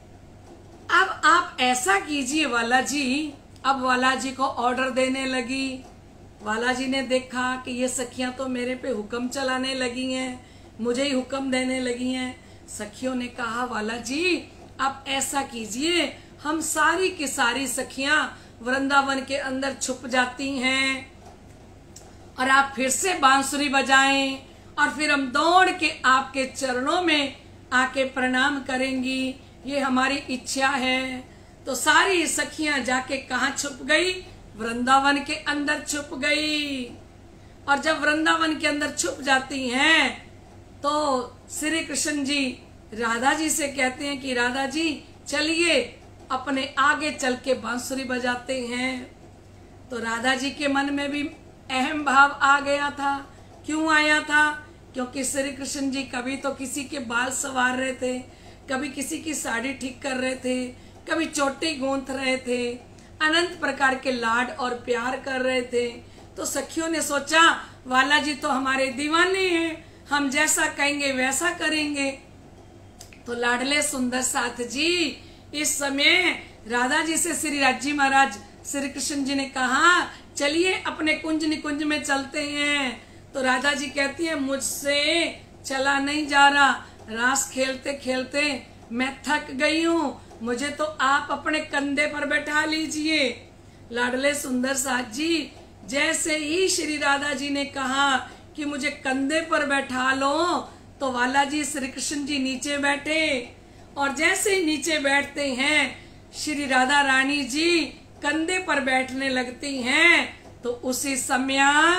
Speaker 1: अब आप ऐसा कीजिए वाला जी। अब वाला जी को ऑर्डर देने लगी। वाला जी ने देखा कि ये सखियां तो मेरे पे हुक्म चलाने लगी हैं, मुझे ही हुक्म देने लगी हैं। सखियों ने कहा वाला जी आप ऐसा कीजिए, हम सारी की सारी सखियां वृंदावन के अंदर छुप जाती हैं और आप फिर से बांसुरी बजाएं और फिर हम दौड़ के आपके चरणों में आके प्रणाम करेंगी, ये हमारी इच्छा है। तो सारी सखियां जाके कहाँ छुप गई? वृंदावन के अंदर छुप गई। और जब वृंदावन के अंदर छुप जाती हैं तो श्री कृष्ण जी राधा जी से कहते हैं कि राधा जी चलिए अपने आगे चल के बांसुरी बजाते हैं। तो राधा जी के मन में भी अहम भाव आ गया था। क्यों आया था? क्योंकि श्री कृष्ण जी कभी तो किसी के बाल संवार रहे थे, कभी किसी की साड़ी ठीक कर रहे थे, कभी चोटी गूंथ रहे थे, अनंत प्रकार के लाड और प्यार कर रहे थे। तो सखियों ने सोचा वाला जी तो हमारे दीवाने हैं, हम जैसा कहेंगे वैसा करेंगे। तो लाडले सुंदर साथ जी इस समय राधा जी से श्री राजी महाराज श्री कृष्ण जी ने कहा चलिए अपने कुंज निकुंज में चलते हैं। तो राधा जी कहती है मुझसे चला नहीं जा रहा, रास खेलते खेलते मैं थक गई हूँ, मुझे तो आप अपने कंधे पर बैठा लीजिए। लाडले सुंदर साथ जी जैसे ही श्री राधा जी ने कहा कि मुझे कंधे पर बैठा लो, तो वाला जी श्री कृष्ण जी नीचे बैठे और जैसे ही नीचे बैठते हैं श्री राधा रानी जी कंधे पर बैठने लगती हैं। तो उसी समय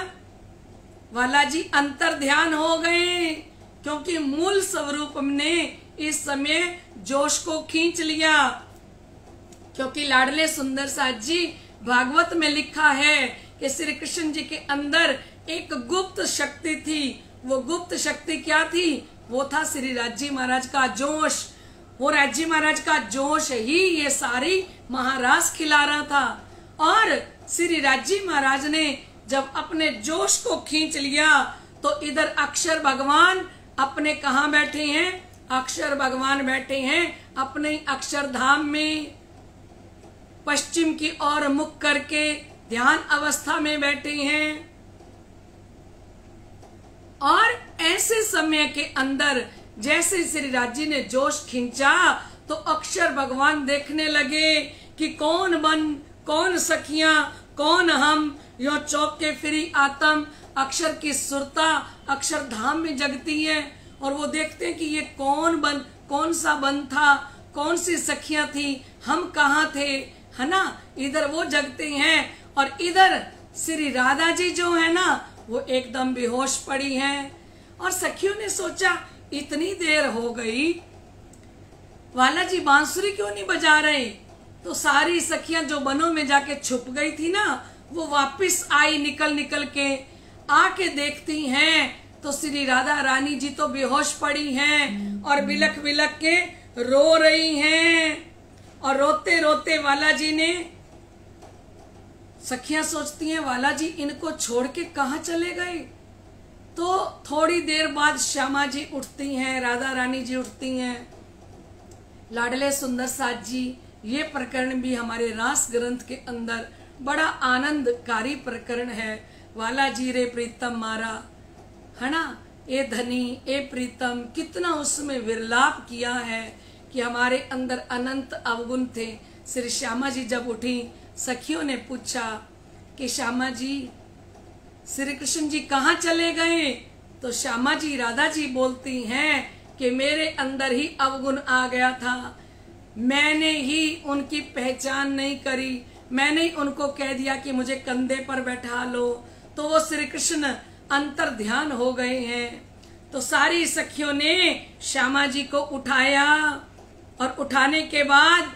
Speaker 1: वाला जी अंतर ध्यान हो गए, क्योंकि मूल स्वरूप ने इस समय जोश को खींच लिया। क्योंकि लाडले सुंदर साथ जी भागवत में लिखा है कि श्री कृष्ण जी के अंदर एक गुप्त शक्ति थी। वो गुप्त शक्ति क्या थी? वो था श्री राजी महाराज का जोश। वो राजी महाराज का जोश ही ये सारी महारास खिला रहा था। और श्री राजी महाराज ने जब अपने जोश को खींच लिया तो इधर अक्षर भगवान अपने कहाँ बैठे हैं? अक्षर भगवान बैठे हैं अपने अक्षरधाम में, पश्चिम की ओर मुख करके ध्यान अवस्था में बैठे हैं। और ऐसे समय के अंदर जैसे श्री राजी ने जोश खींचा तो अक्षर भगवान देखने लगे कि कौन बन कौन सखियां कौन हम, यो चौके फिरी आत्म। अक्षर की सुरता अक्षरधाम में जगती है और वो देखते हैं कि ये कौन सा बन था, कौन सी सखियां थी, हम कहाँ थे, है ना। इधर वो जगते हैं और इधर श्री राधा जी जो है ना वो एकदम बेहोश पड़ी हैं। और सखियों ने सोचा इतनी देर हो गई, वाला जी बांसुरी क्यों नहीं बजा रहे? तो सारी सखियां जो बनों में जाके छुप गई थी ना, वो वापस आई निकल के, आके देखती हैं तो श्री राधा रानी जी तो बेहोश पड़ी हैं और बिलख बिलख के रो रही हैं। और रोते रोते वाला जी ने, सखियां सोचती हैं वाला जी इनको छोड़ के कहाँ चले गए। तो थोड़ी देर बाद श्यामा जी उठती हैं, राधा रानी जी उठती हैं। लाडले सुंदर साथ जी ये प्रकरण भी हमारे रास ग्रंथ के अंदर बड़ा आनंदकारी प्रकरण है। वाला जी रे प्रीतम मारा, है ना, ए धनी ए प्रीतम, कितना उसमें विरलाप किया है कि हमारे अंदर अनंत अवगुण थे। श्री श्यामा जी जब उठी, सखियों ने पूछा कि श्यामा जी श्री कृष्ण जी कहाँ चले गए? तो श्यामा जी राधा जी बोलती हैं कि मेरे अंदर ही अवगुण आ गया था, मैंने ही उनकी पहचान नहीं करी, मैंने ही उनको कह दिया कि मुझे कंधे पर बैठा लो, तो वो श्री कृष्ण अंतर ध्यान हो गए हैं। तो सारी सखियों ने श्यामा जी को उठाया और उठाने के बाद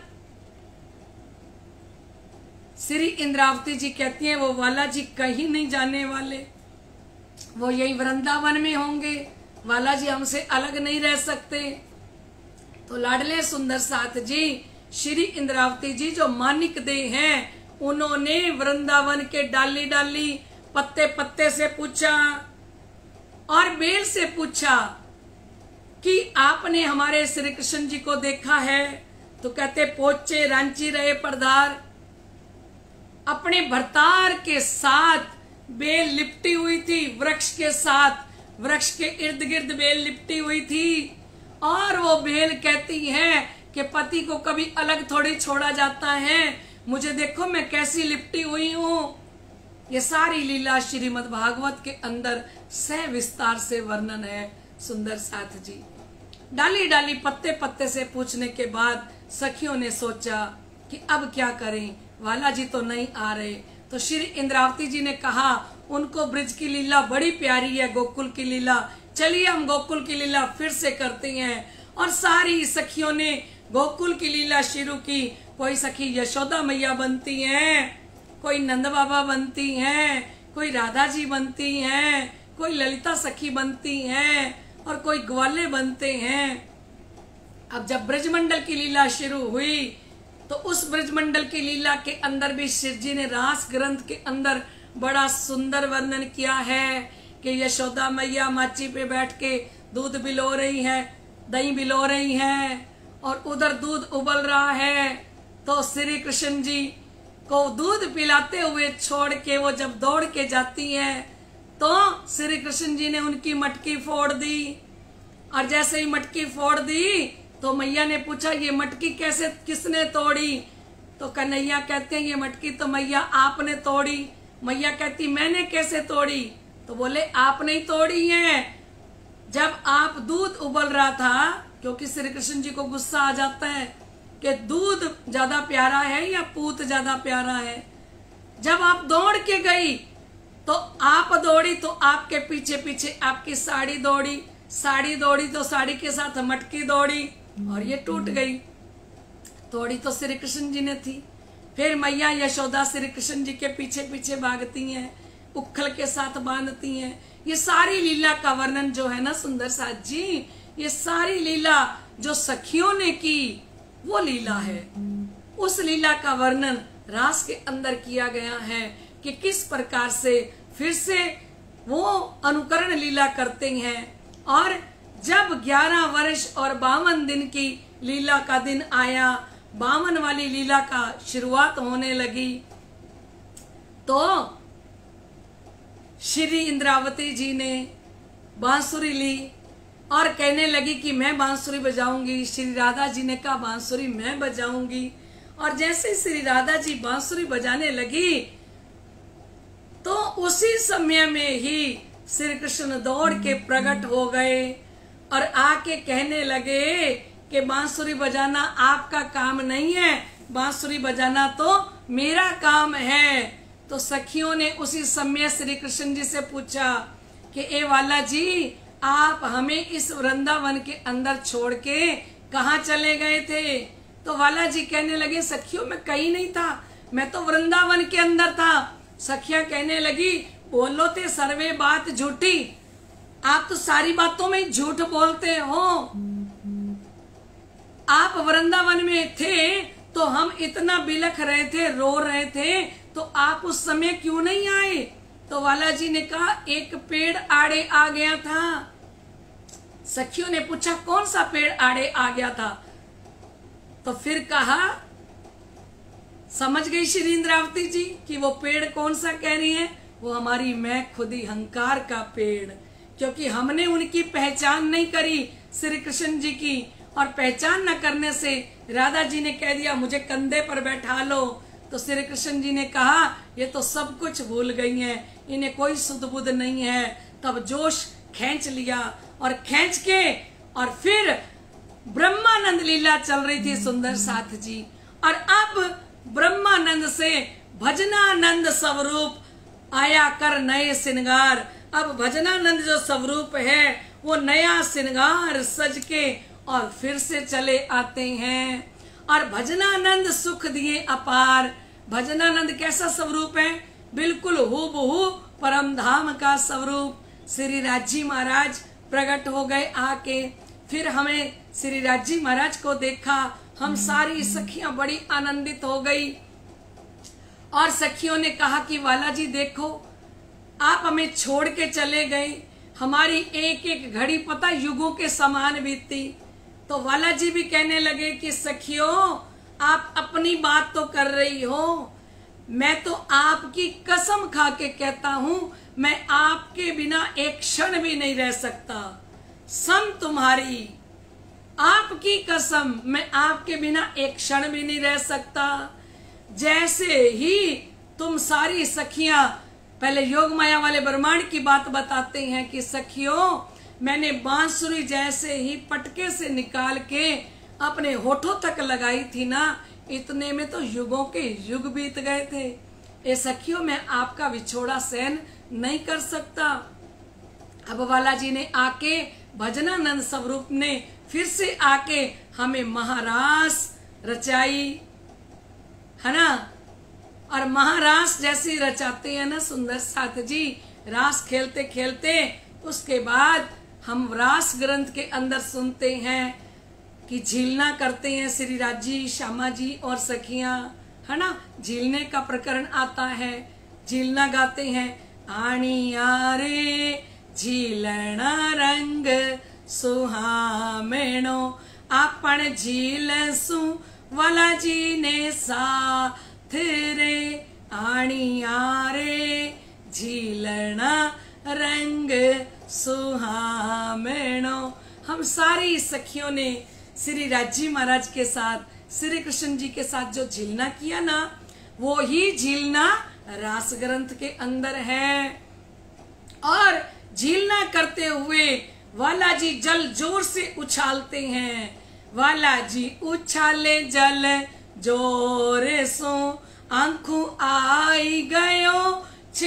Speaker 1: श्री इंद्रावती जी कहती हैं वो वाला जी कहीं नहीं जाने वाले, वो यही वृंदावन में होंगे, वाला जी हमसे अलग नहीं रह सकते। तो लाडले सुंदर साथ जी श्री इंद्रावती जी जो मानिक दे हैं, उन्होंने वृंदावन के डाली डाली पत्ते पत्ते से पूछा और बेल से पूछा कि आपने हमारे श्री कृष्ण जी को देखा है? तो कहते पोचे रांची रहे परदार। अपने भरतार के साथ बेल लिपटी हुई थी, वृक्ष के साथ, वृक्ष के इर्द गिर्द बेल लिपटी हुई थी। और वो बेल कहती है कि पति को कभी अलग थोड़ी छोड़ा जाता है, मुझे देखो मैं कैसी लिपटी हुई हूं। ये सारी लीला श्रीमद् भागवत के अंदर सविस्तार से वर्णन है सुंदर साथ जी। डाली डाली पत्ते पत्ते से पूछने के बाद सखियों ने सोचा कि अब क्या करें, वाला जी तो नहीं आ रहे। तो श्री इंद्रावती जी ने कहा उनको ब्रज की लीला बड़ी प्यारी है, गोकुल की लीला, चलिए हम गोकुल की लीला फिर से करते हैं। और सारी सखियों ने गोकुल की लीला शुरू की। कोई सखी यशोदा मैया बनती हैं, कोई नंद बाबा बनती हैं, कोई राधा जी बनती हैं, कोई ललिता सखी बनती हैं और कोई ग्वाले बनते हैं। अब जब ब्रजमंडल की लीला शुरू हुई तो उस ब्रजमंडल की लीला के अंदर भी शिव जी ने रास ग्रंथ के अंदर बड़ा सुंदर वर्णन किया है कि यशोदा मैया माची पे बैठ के दूध बिलो रही है, दही बिलो रही है और उधर दूध उबल रहा है। तो श्री कृष्ण जी को दूध पिलाते हुए छोड़ के वो जब दौड़ के जाती है तो श्री कृष्ण जी ने उनकी मटकी फोड़ दी। और जैसे ही मटकी फोड़ दी तो मैया ने पूछा ये मटकी कैसे, किसने तोड़ी? तो कन्हैया कहते हैं ये मटकी तो मैया आपने तोड़ी। मैया कहती मैंने कैसे तोड़ी? तो बोले आपने ही तोड़ी है। जब आप दूध उबल रहा था, क्योंकि श्री कृष्ण जी को गुस्सा आ जाता है कि दूध ज्यादा प्यारा है या पूत ज्यादा प्यारा है। जब आप दौड़ के गई तो आप दौड़ी तो आपके पीछे पीछे आपकी साड़ी दौड़ी, साड़ी दौड़ी तो साड़ी के साथ मटकी दौड़ी और ये टूट गई। तोड़ी तो श्री कृष्ण जी ने थी। फिर मैया यशोदा श्री कृष्ण जी के पीछे पीछे भागती हैं, उखल के साथ बांधती हैं। ये सारी लीला का वर्णन जो है ना सुंदर साथ जी, ये सारी लीला जो सखियों ने की वो लीला है। उस लीला का वर्णन रास के अंदर किया गया है कि किस प्रकार से फिर से वो अनुकरण लीला करते हैं। और जब 11 वर्ष और 52 दिन की लीला का दिन आया, 52 वाली लीला का शुरुआत होने लगी, तो श्री इंद्रावती जी ने बांसुरी ली और कहने लगी कि मैं बांसुरी बजाऊंगी। श्री राधा जी ने कहा बांसुरी मैं बजाऊंगी। और जैसे श्री राधा जी बांसुरी बजाने लगी तो उसी समय में ही श्री कृष्ण दौड़ के प्रकट हो गए और आके कहने लगे कि बांसुरी बजाना आपका काम नहीं है, बांसुरी बजाना तो मेरा काम है। तो सखियों ने उसी समय श्री कृष्ण जी से पूछा कि ए वाला जी, आप हमें इस वृंदावन के अंदर छोड़ के कहाँ चले गए थे? तो वाला जी कहने लगे सखियों मैं कहीं नहीं था, मैं तो वृंदावन के अंदर था। सखियां कहने लगी बोलो ते सर्वे बात झूठी, आप तो सारी बातों में झूठ बोलते हो। आप वृंदावन में थे तो हम इतना बिलख रहे थे, रो रहे थे, तो आप उस समय क्यों नहीं आए? तो वाला जी ने कहा एक पेड़ आड़े आ गया था। सखियों ने पूछा कौन सा पेड़ आड़े आ गया था? तो फिर कहा, समझ गई श्री इंद्रावती जी कि वो पेड़ कौन सा कह रही है, वो हमारी मैं खुदी हंकार का पेड़, क्योंकि हमने उनकी पहचान नहीं करी श्री कृष्ण जी की, और पहचान न करने से राधा जी ने कह दिया मुझे कंधे पर बैठा लो। तो श्री कृष्ण जी ने कहा ये तो सब कुछ भूल गई हैं, इन्हें कोई सुध बुध नहीं है। तब जोश खींच लिया और खींच के और फिर ब्रह्मानंद लीला चल रही थी सुंदर साथ जी। और अब ब्रह्मानंद से भजनानंद स्वरूप आया कर नए श्रृंगार। अब भजनानंद जो स्वरूप है वो नया श्रृंगार सज के और फिर से चले आते हैं। और भजनानंद सुख दिए अपार। भजनानंद कैसा स्वरूप है? बिल्कुल हूबहू परम धाम का स्वरूप। श्री राजी महाराज प्रकट हो गए आके। फिर हमें श्री राजी महाराज को देखा, हम सारी सखियां बड़ी आनंदित हो गई और सखियों ने कहा कि वाला जी देखो, आप हमें छोड़ के चले गए, हमारी एक एक घड़ी पता युगों के समान बीती। तो वाला जी भी कहने लगे कि सखियों, आप अपनी बात तो कर रही हो, मैं तो आपकी कसम खा के कहता हूं, मैं आपके बिना एक क्षण भी नहीं रह सकता। सम तुम्हारी, आपकी कसम, मैं आपके बिना एक क्षण भी नहीं रह सकता। जैसे ही तुम सारी सखियां, पहले योग माया वाले ब्रह्मांड की बात बताते हैं कि सखियों, मैंने बांसुरी जैसे ही पटके से निकाल के अपने होठों तक लगाई थी ना, इतने में तो युगों के युग बीत गए थे। ए सखियों, मैं आपका विछोड़ा सहन नहीं कर सकता। अब वाला जी ने आके, भजनानंद स्वरूप ने फिर से आके हमें महारास रचाई, है ना। और महारास जैसे रचाते हैं ना सुंदर साथ जी, रास खेलते खेलते उसके बाद हम रास ग्रंथ के अंदर सुनते हैं कि झीलना करते हैं श्री राज जी, श्यामा जी और सखियां, है ना। झीलने का प्रकरण आता है, झीलना गाते हैं। आनिया रे झीलना रंग सुहामेणो, आपण झीलसु वाला जी ने साथ रे। आनिया रे झीलना रंग सुहामेणो। हम सारी सखियों ने श्री राजी महाराज के साथ, श्री कृष्ण जी के साथ जो झीलना किया ना, वो ही झीलना रास ग्रंथ के अंदर है। और झीलना करते हुए वाला जी जल जोर से उछालते हैं। वाला जी उछाले जल जोर सो, आंखों आई गयो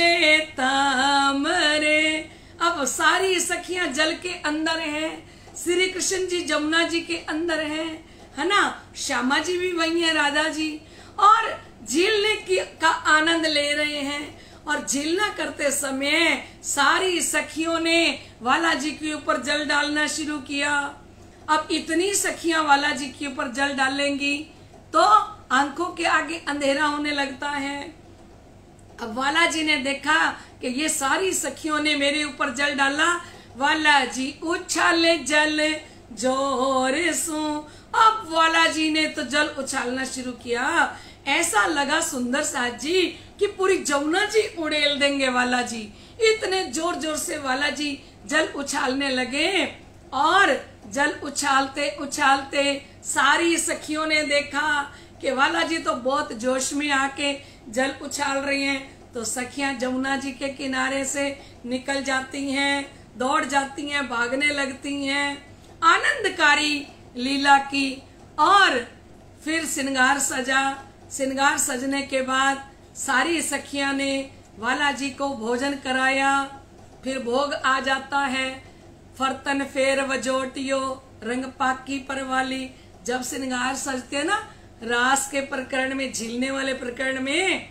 Speaker 1: चेतम रे। अब सारी सखियां जल के अंदर हैं, श्री कृष्ण जी जमुना जी के अंदर हैं, है ना। श्यामा जी भी वही है, राधा जी, और झीलने की का आनंद ले रहे हैं। और झीलना करते समय सारी सखियों ने वाला जी के ऊपर जल डालना शुरू किया। अब इतनी सखियां वाला जी के ऊपर जल डालेंगी तो आंखों के आगे अंधेरा होने लगता है। अब वाला जी ने देखा कि ये सारी सखियों ने मेरे ऊपर जल डाला। वाला जी उछाले जल जोर सु। अब वाला जी ने तो जल उछालना शुरू किया। ऐसा लगा सुंदर साथ जी कि पूरी जमुना जी उड़ेल देंगे वाला जी। इतने जोर जोर से वाला जी जल उछालने लगे। और जल उछालते उछालते सारी सखियों ने देखा कि वाला जी तो बहुत जोश में आके जल उछाल रही हैं। तो सखियां जमुना जी के किनारे से निकल जाती हैं, दौड़ जाती हैं, भागने लगती हैं आनंदकारी लीला की। और फिर श्रृंगार सजा। श्रृंगार सजने के बाद सारी सखियां ने वाला जी को भोजन कराया। फिर भोग आ जाता है। फरतन फेर वजोटियो रंग पाकी परवाली। जब श्रृंगार सजते ना रास के प्रकरण में, झीलने वाले प्रकरण में,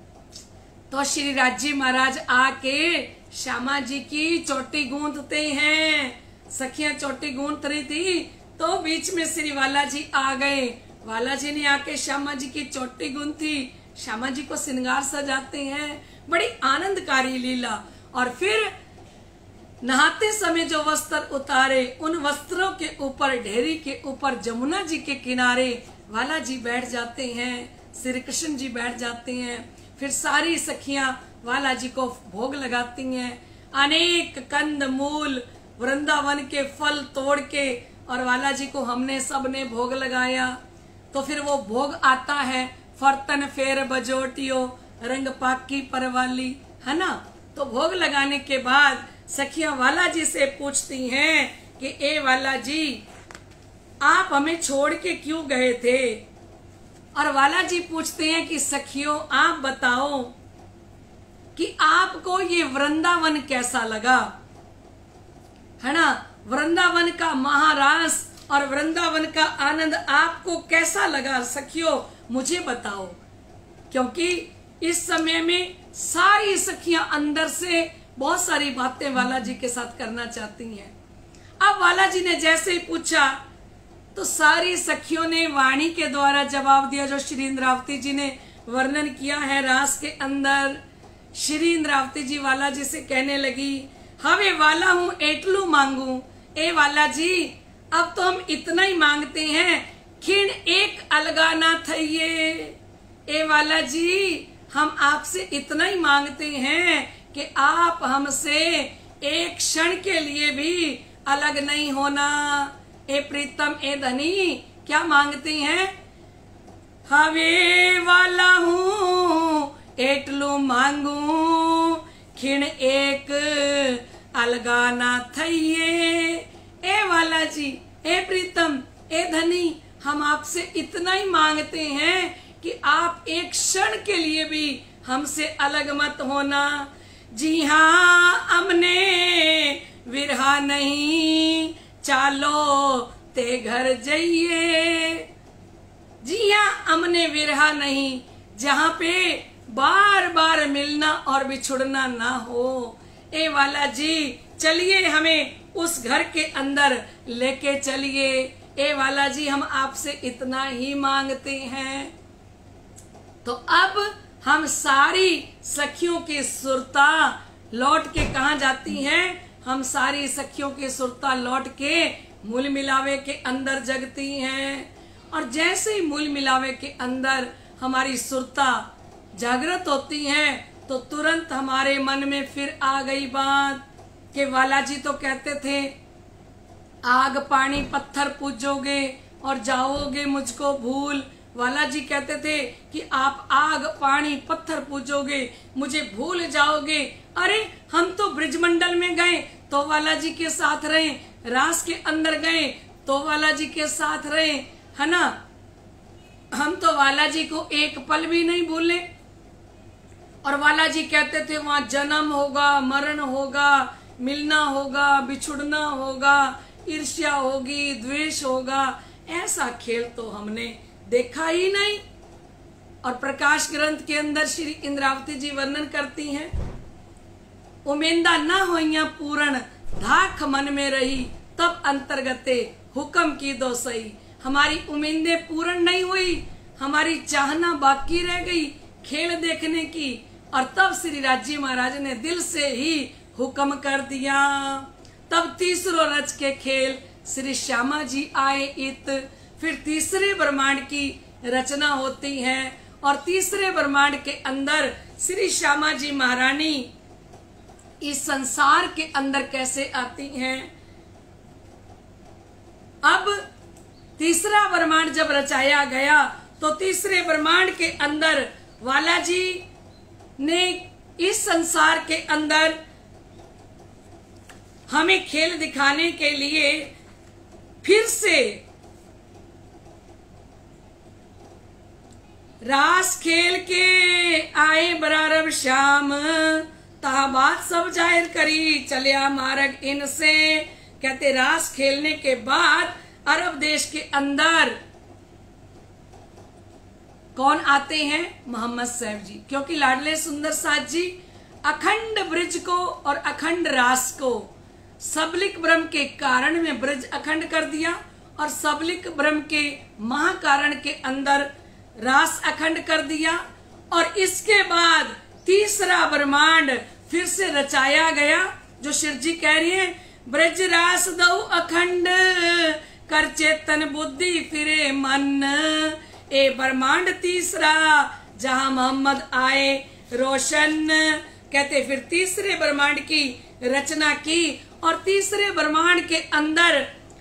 Speaker 1: तो श्री राजी महाराज आके श्यामा जी की चोटी गूंथते हैं। सखियां चोटी गूंथ रही थी तो बीच में श्री वाला जी आ गए। वाला जी ने आके श्यामा जी की चोटी गूंथी, श्यामा जी को श्रृंगार सजाते हैं। बड़ी आनंदकारी लीला। और फिर नहाते समय जो वस्त्र उतारे, उन वस्त्रों के ऊपर, ढेरी के ऊपर जमुना जी के किनारे वाला जी बैठ जाते हैं, श्री कृष्ण जी बैठ जाते हैं। फिर सारी सखियां वाला जी को भोग लगाती हैं। अनेक कंद मूल वृंदावन के फल तोड़ के और वाला जी को हमने सबने भोग लगाया। तो फिर वो भोग आता है, फरतन फेर बजोटियो रंग पाकी परवाली, है ना। तो भोग लगाने के बाद सखियां वाला जी से पूछती हैं कि ए वाला जी, आप हमें छोड़ के क्यों गए थे। और वाला जी पूछते हैं कि सखियों आप बताओ कि आपको ये वृंदावन कैसा लगा, है ना। वृंदावन का महारास और वृंदावन का आनंद आपको कैसा लगा सखियों, मुझे बताओ। क्योंकि इस समय में सारी सखियां अंदर से बहुत सारी बातें वाला जी के साथ करना चाहती हैं। अब वाला जी ने जैसे ही पूछा तो सारी सखियों ने वाणी के द्वारा जवाब दिया, जो श्री इंद्रावती जी ने वर्णन किया है रास के अंदर। श्री इंद्रावती जी वाला जी से कहने लगी, हवे वाला हूं एटलू मांगू। ए वाला जी, अब तो हम इतना ही मांगते हैं, खिण एक अलगा ना थइये। ए वाला जी, हम आपसे इतना ही मांगते हैं कि आप हमसे एक क्षण के लिए भी अलग नहीं होना। ए प्रीतम, ए धनी, क्या मांगते हैं? हवे वाला हूँ एटलू मांगू, खिण एक अलगा ना थइये। ए वाला जी, ए प्रीतम, ए धनी, हम आपसे इतना ही मांगते हैं कि आप एक क्षण के लिए भी हमसे अलग मत होना। जी हाँ, हमने विरहा नहीं, चालो ते घर जाइए। जी हाँ, हमने विरहा नहीं, जहाँ पे बार बार मिलना और बिछुड़ना ना हो। ए वाला जी, चलिए हमें उस घर के अंदर लेके चलिए। ए वाला जी, हम आपसे इतना ही मांगते हैं। तो अब हम सारी सखियों की सुरता लौट के कहाँ जाती हैं? हम सारी सखियों की सुरता लौट के मूल मिलावे के अंदर जगती हैं। और जैसे ही मूल मिलावे के अंदर हमारी सुरता जागृत होती है, तो तुरंत हमारे मन में फिर आ गई बात कि वाला जी तो कहते थे, आग पानी पत्थर पूजोगे और जाओगे मुझको भूल। वाला जी कहते थे कि आप आग पानी पत्थर पूजोगे, मुझे भूल जाओगे। अरे, हम तो ब्रिजमंडल में गए तो वाला जी के साथ रहे, रास के अंदर गए तो वाला जी के साथ रहे, है ना। हम तो वाला जी को एक पल भी नहीं भूले। और वाला जी कहते थे, वहां जन्म होगा, मरण होगा, मिलना होगा, बिछुड़ना होगा, ईर्ष्या होगी, द्वेष होगा। ऐसा खेल तो हमने देखा ही नहीं। और प्रकाश ग्रंथ के अंदर श्री इंद्रावती जी वर्णन करती हैं, उमेंदा न होइया पूर्ण, धाक मन में रही, तब अंतर्गते हुक्म की दो सही। हमारी उम्मीदें पूर्ण नहीं हुई, हमारी चाहना बाकी रह गई खेल देखने की। और तब श्री राजी महाराज ने दिल से ही हुक्म कर दिया। तब तीसरो रच के खेल श्री श्यामा जी आए इत। फिर तीसरे ब्रह्मांड की रचना होती है और तीसरे ब्रह्मांड के अंदर श्री श्यामा जी महारानी इस संसार के अंदर कैसे आती हैं। अब तीसरा ब्रह्मांड जब रचाया गया तो तीसरे ब्रह्मांड के अंदर वाला जी ने इस संसार के अंदर हमें खेल दिखाने के लिए फिर से रास खेल के आए बराबर श्याम, ता बात सब जाहिर करी चलिया मार्ग इनसे। कहते रास खेलने के बाद अरब देश के अंदर कौन आते हैं? मोहम्मद साहब जी। क्योंकि लाडले सुंदर साथ जी अखंड ब्रिज को और अखंड रास को सबलिक ब्रह्म के कारण में ब्रिज अखंड कर दिया और सबलिक ब्रह्म के महाकारण के अंदर रास अखंड कर दिया। और इसके बाद तीसरा ब्रह्मांड फिर से रचाया गया, जो शिव जी कह रही है, ब्रज रास दो अखंड, कर चेतन बुद्धि फिरे मन। ए ब्रह्मांड तीसरा जहां मोहम्मद आए रोशन। कहते फिर तीसरे ब्रह्मांड की रचना की और तीसरे ब्रह्मांड के अंदर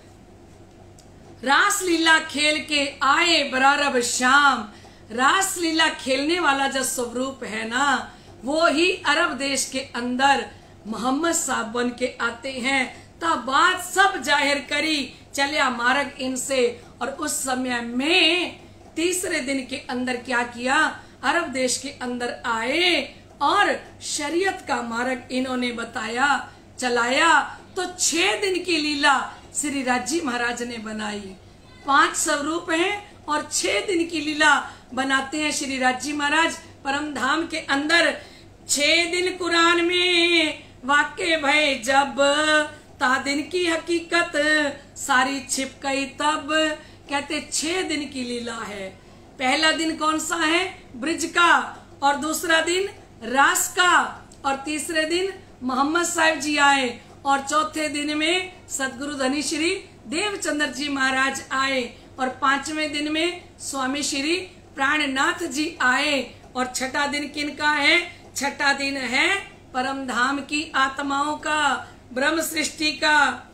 Speaker 1: रास लीला खेल के आए बराबर श्याम। रास लीला खेलने वाला जो स्वरूप है ना, वो ही अरब देश के अंदर मोहम्मद साहब बन के आते हैं। तब बात सब जाहिर करी चलिया मार्ग इनसे। और उस समय में तीसरे दिन के अंदर क्या किया? अरब देश के अंदर आए और शरीयत का मार्ग इन्होंने बताया, चलाया। तो 6 दिन की लीला श्री राजी महाराज ने बनाई। 5 स्वरूप हैं और 6 दिन की लीला बनाते हैं श्री राजी महाराज परम धाम के अंदर। 6 दिन कुरान में वाक्य भय जब, ता दिन की हकीकत सारी छिप गई तब। कहते 6 दिन की लीला है। पहला दिन कौन सा है? ब्रिज का, और दूसरा दिन रास का, और तीसरे दिन मोहम्मद साहिब जी आए, और चौथे दिन में सदगुरु धनी श्री देवचंद्र जी महाराज आए, और 5वें दिन में स्वामी श्री प्राणनाथ जी आए। और छठा दिन किनका है? छठा दिन है परम धाम की आत्माओं का, ब्रह्म सृष्टि का।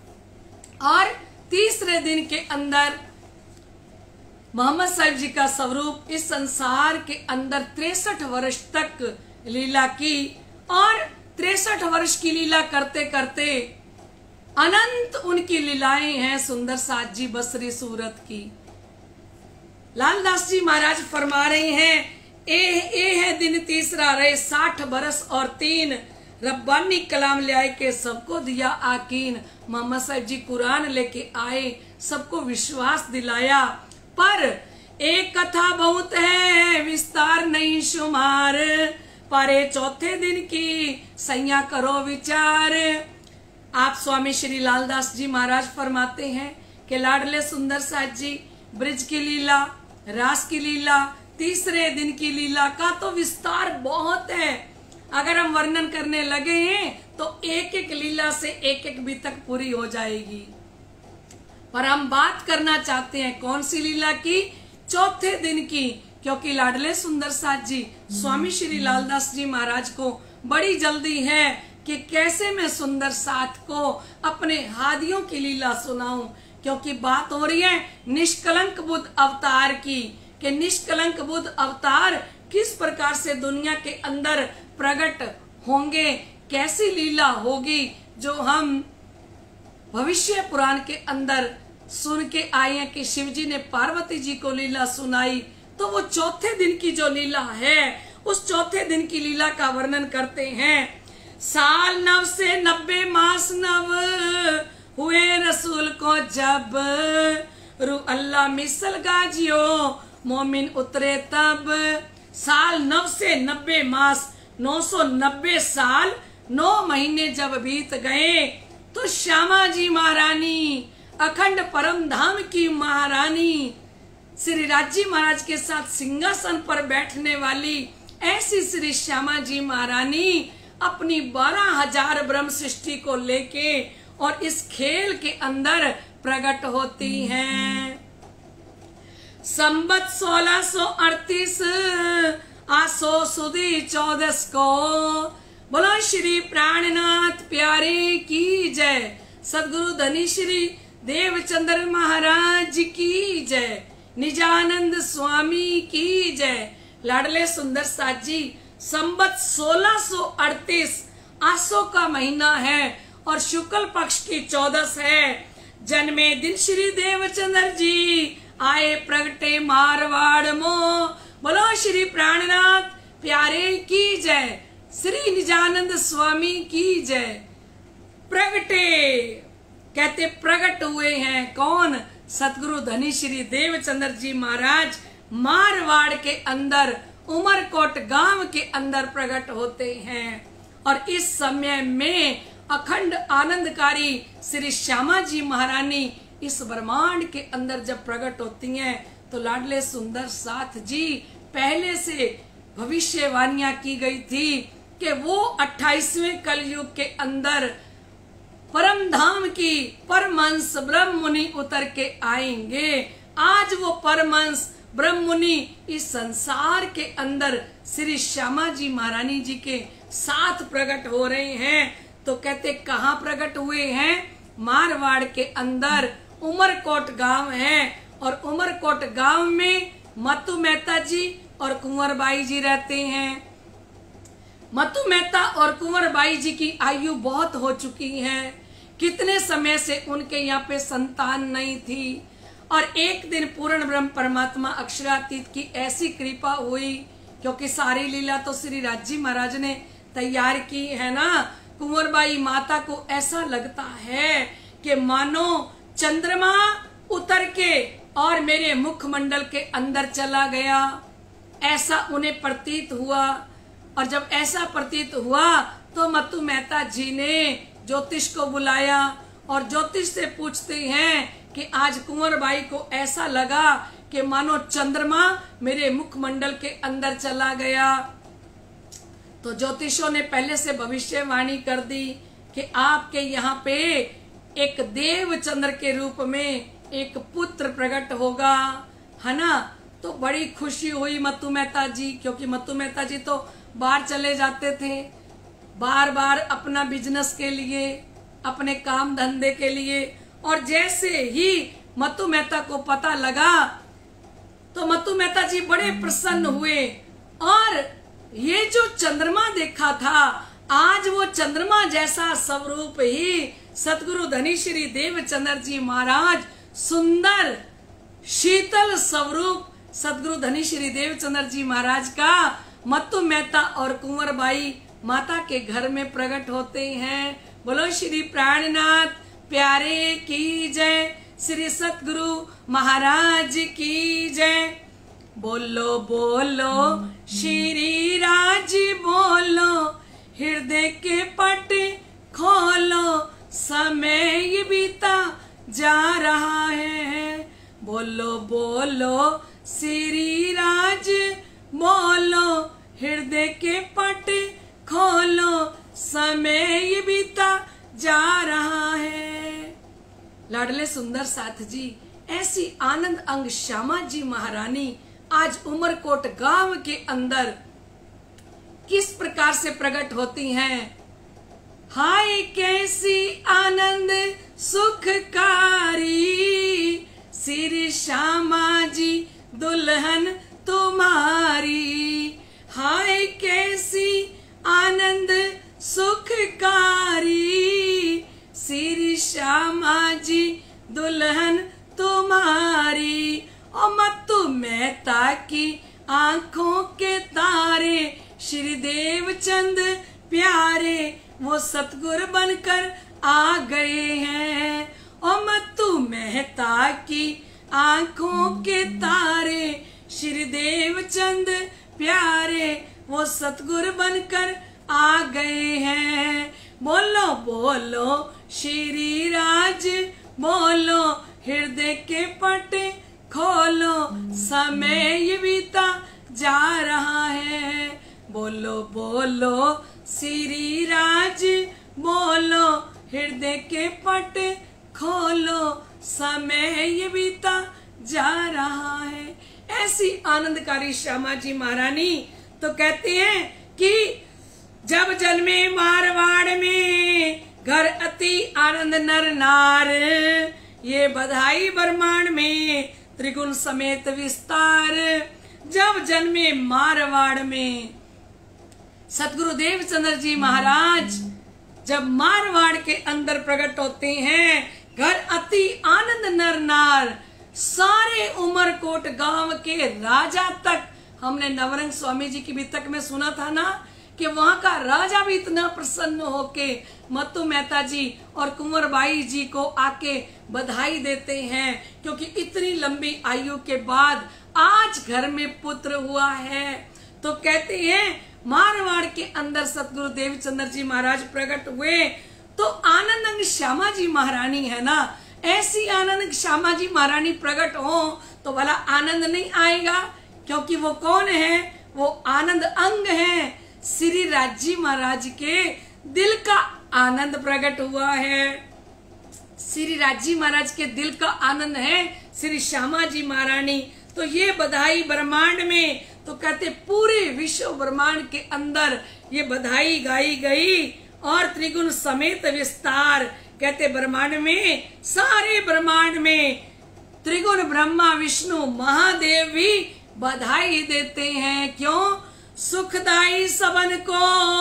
Speaker 1: और तीसरे दिन के अंदर मोहम्मद साहिब जी का स्वरूप इस संसार के अंदर 63 वर्ष तक लीला की, और 63 वर्ष की लीला करते करते अनंत उनकी लीलाएं हैं सुंदर साज जी बसरी सूरत की। लालदास जी महाराज फरमा रहे हैं, ए है दिन तीसरा रहे 60 बरस और 3, रब्बानी कलाम ले आए के सबको दिया आकीन। मोहम्मद साहिब जी कुरान लेके आए, सबको विश्वास दिलाया, पर एक कथा बहुत है विस्तार नहीं शुमार, पारे चौथे दिन की सैया करो विचार। आप स्वामी श्री लालदास जी महाराज फरमाते हैं कि लाडले सुंदर साज जी ब्रिज की लीला, रास की लीला, तीसरे दिन की लीला का तो विस्तार बहुत है। अगर हम वर्णन करने लगे हैं तो एक एक लीला से एक एक भी तक पूरी हो जाएगी, पर हम बात करना चाहते हैं कौन सी लीला की? चौथे दिन की, क्योंकि लाडले सुंदर साज जी स्वामी श्री लालदास जी महाराज को बड़ी जल्दी है कि कैसे मैं सुंदर साथ को अपने हादियों की लीला सुनाऊं, क्योंकि बात हो रही है निष्कलंक बुद्ध अवतार की, कि निष्कलंक बुद्ध अवतार किस प्रकार से दुनिया के अंदर प्रकट होंगे, कैसी लीला होगी, जो हम भविष्य पुराण के अंदर सुन के आए हैं कि शिव जी ने पार्वती जी को लीला सुनाई। तो वो चौथे दिन की जो लीला है, उस चौथे दिन की लीला का वर्णन करते हैं। साल 9 से 90 मास नव हुए रसूल को जब, रू अल्लाह मिसल गाजियो मोमिन उतरे तब। साल 9 से 90 मास, 990 साल 9 महीने जब बीत गए, तो श्यामा जी महारानी, अखंड परम धाम की महारानी, श्री राज जी महाराज के साथ सिंहासन पर बैठने वाली ऐसी श्री श्यामा जी महारानी अपनी 12,000 ब्रह्म सृष्टि को लेके और इस खेल के अंदर प्रकट होती हैं। संबत 1638 आसो सुदी 14 को, बोलो श्री प्राणनाथ प्यारे की जय, सदगुरु धनी श्री देवचंद्र महाराज की जय, निजानंद स्वामी की जय। लाडले सुंदर साज जी संबत 1638 आसो का महीना है और शुक्ल पक्ष की 14 है। जन्मे दिन श्री देवचंद्र जी आए प्रगटे मारवाड़ मो, बोलो श्री प्राणनाथ प्यारे की जय, श्री निजानंद स्वामी की जय। प्रगटे कहते प्रकट हुए हैं कौन? सतगुरु धनी श्री देवचंद्र जी महाराज मारवाड़ के अंदर उमरकोट गांव के अंदर प्रकट होते हैं। और इस समय में अखंड आनंदकारी श्री श्यामा जी महारानी इस ब्रह्मांड के अंदर जब प्रकट होती हैं, तो लाडले सुंदर साथ जी पहले से भविष्यवाणियां की गई थी कि वो 28वें कलयुग के अंदर परम धाम की परमहंस ब्रह्म मुनि उतर के आएंगे। आज वो परमहंस ब्रह्म मुनि इस संसार के अंदर श्री श्यामा जी महारानी जी के साथ प्रकट हो रहे हैं। तो कहते कहाँ प्रकट हुए हैं? मारवाड़ के अंदर उमरकोट गांव है, और उमरकोट गांव में मतु मेहता जी और कुंवर बाई जी रहते हैं। मतु मेहता और कुंवर बाई जी की आयु बहुत हो चुकी है, कितने समय से उनके यहाँ पे संतान नहीं थी। और एक दिन पूर्ण ब्रह्म परमात्मा अक्षरातीत की ऐसी कृपा हुई, क्योंकि सारी लीला तो श्री राज जी महाराज ने तैयार की है ना। कुंवरबाई माता को ऐसा लगता है कि मानो चंद्रमा उतर के और मेरे मुखमंडल के अंदर चला गया, ऐसा उन्हें प्रतीत हुआ। और जब ऐसा प्रतीत हुआ तो मतु मेहता जी ने ज्योतिष को बुलाया और ज्योतिष से पूछते हैं कि आज कुंवर बाई को ऐसा लगा कि मानो चंद्रमा मेरे मुखमंडल के अंदर चला गया। तो ज्योतिषों ने पहले से भविष्यवाणी कर दी कि आपके यहाँ पे एक देव चंद्र के रूप में एक पुत्र प्रकट होगा, है ना। तो बड़ी खुशी हुई मत्तू मेहता जी, क्योंकि मत्तू मेहता जी तो बाहर चले जाते थे बार बार अपना बिजनेस के लिए, अपने काम धंधे के लिए। और जैसे ही मत्तू मेहता को पता लगा तो मत्तू मेहता जी बड़े प्रसन्न हुए। और ये जो चंद्रमा देखा था, आज वो चंद्रमा जैसा स्वरूप ही सतगुरु धनी श्री देवचंद्र जी महाराज, सुंदर शीतल स्वरूप सतगुरु धनी श्री देवचंद्र जी महाराज का मत्तू मेहता और कुंवर बाई माता के घर में प्रकट होते हैं। बोलो श्री प्राणनाथ प्यारे की जय, श्री सतगुरु महाराज की जय। बोलो बोलो श्री राज बोलो, हृदय के पट खोलो, समय बीता जा रहा है। बोलो बोलो श्री राज बोलो, हृदय के पट खोलो, समय बीता जा रहा है। लाडले सुंदर साथ जी, ऐसी आनंद अंग श्यामा जी महारानी आज उमरकोट गांव के अंदर किस प्रकार से प्रकट होती हैं। हाय कैसी आनंद सुखकारी, श्री श्यामा जी दुल्हन तुम्हारी। हाय कैसी आनंद सुखकारी, श्री श्यामा जी दुल्हन तुम्हारी। और मत्तू मेहता की आंखों के तारे, श्री देवचंद प्यारे वो सतगुरु बनकर आ गए हैं। और मत्तू मेहता की आंखों के तारे, श्री देवचंद प्यारे वो सतगुरु बनकर आ गए हैं। बोलो बोलो श्री राज बोलो, हृदय के पट खोलो, समय बीता जा रहा है। बोलो बोलो श्री राज बोलो, हृदय के पट खोलो, समय बीता जा रहा है। ऐसी आनंदकारी श्यामा जी महारानी तो कहते हैं कि जब जन्मे मारवाड़ में, घर अति आनंद नर नार। ये बधाई ब्रह्मांड में, त्रिगुण समेत विस्तार। जब जन्मे मारवाड़ में, सतगुरु देवचंद्र जी महाराज जब मारवाड़ के अंदर प्रकट होते हैं, घर अति आनंद नर नार। सारे उमरकोट गांव के राजा तक, हमने नवरंग स्वामी जी की भी तक में सुना था ना कि वहां का राजा भी इतना प्रसन्न होके मत्तू मेहता जी और कुंवर बाई जी को आके बधाई देते हैं, क्योंकि इतनी लंबी आयु के बाद आज घर में पुत्र हुआ है। तो कहते हैं मारवाड़ के अंदर सतगुरु देवचंद्र जी महाराज प्रकट हुए तो आनंद अंग श्यामा जी महारानी है ना, ऐसी आनंद श्यामा जी महारानी प्रकट हो तो भला आनंद नहीं आएगा, क्योंकि वो कौन है, वो आनंद अंग है। श्री राजी महाराज के दिल का आनंद प्रकट हुआ है। श्री राजी महाराज के दिल का आनंद है श्री श्यामा जी महारानी। तो ये बधाई ब्रह्मांड में, तो कहते पूरे विश्व ब्रह्मांड के अंदर ये बधाई गाई गई। और त्रिगुण समेत विस्तार, कहते ब्रह्मांड में, सारे ब्रह्मांड में त्रिगुण ब्रह्मा विष्णु महादेव भी बधाई देते हैं। क्यों? सुखदाई सबन को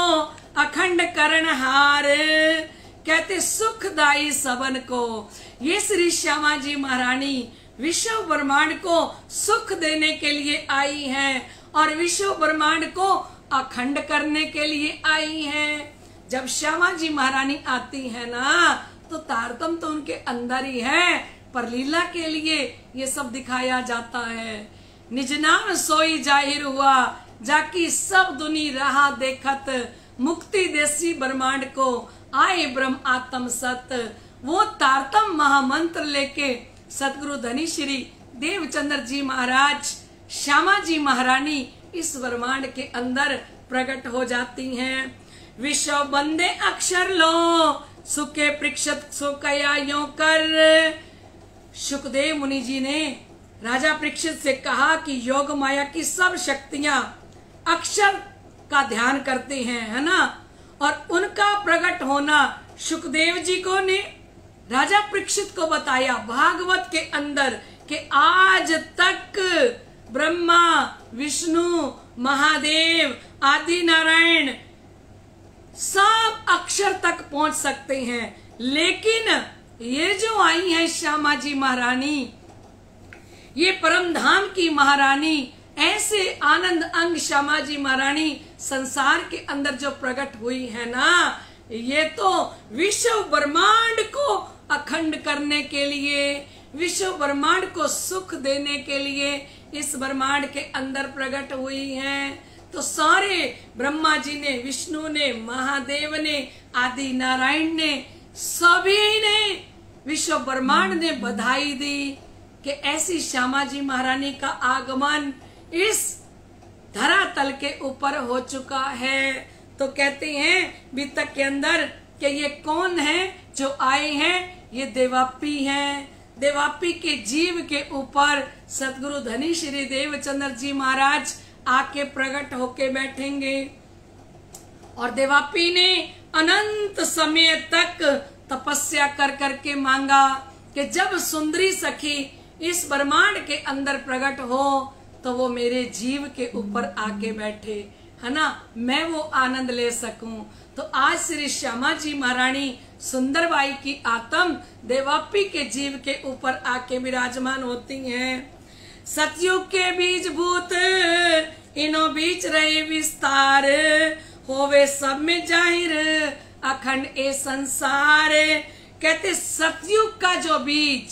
Speaker 1: अखंड करणहार, कहते सुखदाई सबन को। ये श्री श्यामा जी महारानी विश्व ब्रह्मांड को सुख देने के लिए आई हैं और विश्व ब्रह्मांड को अखंड करने के लिए आई हैं। जब श्यामा जी महारानी आती है ना, तो तारतम तो उनके अंदर ही है, पर लीला के लिए ये सब दिखाया जाता है। निज नाम सोई जाहिर हुआ, जाकी सब दुनी रहा देखत, मुक्ति देसी ब्रह्मांड को आए ब्रह्म आत्म सत। वो तारतम महामंत्र लेके सतगुरु धनी श्री देवचंद्र जी महाराज, श्यामा जी महारानी इस ब्रह्मांड के अंदर प्रकट हो जाती हैं। विश्व बंदे अक्षर लो सुखे परीक्षित सुकया यो कर। सुखदेव मुनि जी ने राजा परीक्षित से कहा कि योग माया की सब शक्तियां अक्षर का ध्यान करते हैं, है ना, और उनका प्रकट होना सुखदेव जी को ने राजा परीक्षित को बताया भागवत के अंदर कि आज तक ब्रह्मा विष्णु महादेव आदि नारायण सब अक्षर तक पहुंच सकते हैं, लेकिन ये जो आई है श्यामा जी महारानी, ये परम धाम की महारानी, ऐसे आनंद अंग श्यामा जी महारानी संसार के अंदर जो प्रकट हुई है ना, ये तो विश्व ब्रह्मांड को अखंड करने के लिए, विश्व ब्रह्मांड को सुख देने के लिए इस ब्रह्मांड के अंदर प्रकट हुई हैं। तो सारे ब्रह्मा जी ने, विष्णु ने, महादेव ने, आदि नारायण ने, सभी ने, विश्व ब्रह्मांड ने बधाई दी कि ऐसी श्यामा जी महारानी का आगमन इस धरातल के ऊपर हो चुका है। तो कहते हैं बीतक के अंदर कि ये कौन है जो आए हैं, ये देवापी हैं। देवापी के जीव के ऊपर सतगुरु धनी श्री देवचंद्र जी महाराज आके प्रकट होके बैठेंगे। और देवापी ने अनंत समय तक तपस्या कर करके मांगा कि जब सुंदरी सखी इस ब्रह्मांड के अंदर प्रकट हो तो वो मेरे जीव के ऊपर आके बैठे, है ना, मैं वो आनंद ले सकूं। तो आज श्री श्यामा जी महारानी सुंदरबाई की आत्म देवापी के जीव के ऊपर आके विराजमान होती हैं। सतयुग के बीज भूत इनो बीच रहे विस्तार, होवे सब में जाहिर अखंड ए संसार। कहते सतयुग का जो बीज,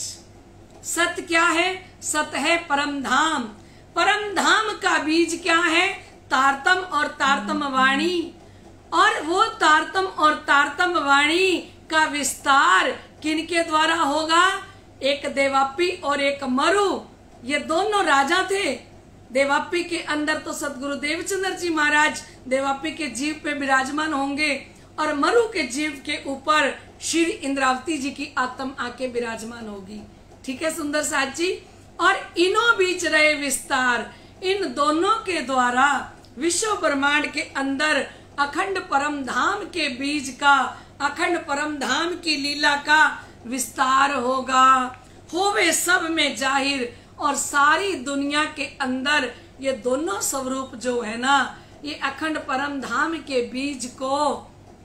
Speaker 1: सत क्या है? सत है परम धाम। परम धाम का बीज क्या है? तारतम और तारतम वाणी। और वो तारतम और तारतम वाणी का विस्तार किनके द्वारा होगा? एक देवापी और एक मरु, ये दोनों राजा थे। देवापी के अंदर तो सतगुरु देवचंद्र जी महाराज देवापी के जीव पे विराजमान होंगे और मरु के जीव के ऊपर श्री इंद्रावती जी की आत्म आके विराजमान होगी। ठीक है सुंदर साथ जी। और इनो बीच रहे विस्तार, इन दोनों के द्वारा विश्व ब्रह्मांड के अंदर अखंड परम धाम के बीज का, अखंड परम धाम की लीला का विस्तार होगा। होवे सब में जाहिर, और सारी दुनिया के अंदर ये दोनों स्वरूप जो है ना, ये अखंड परम धाम के बीज को,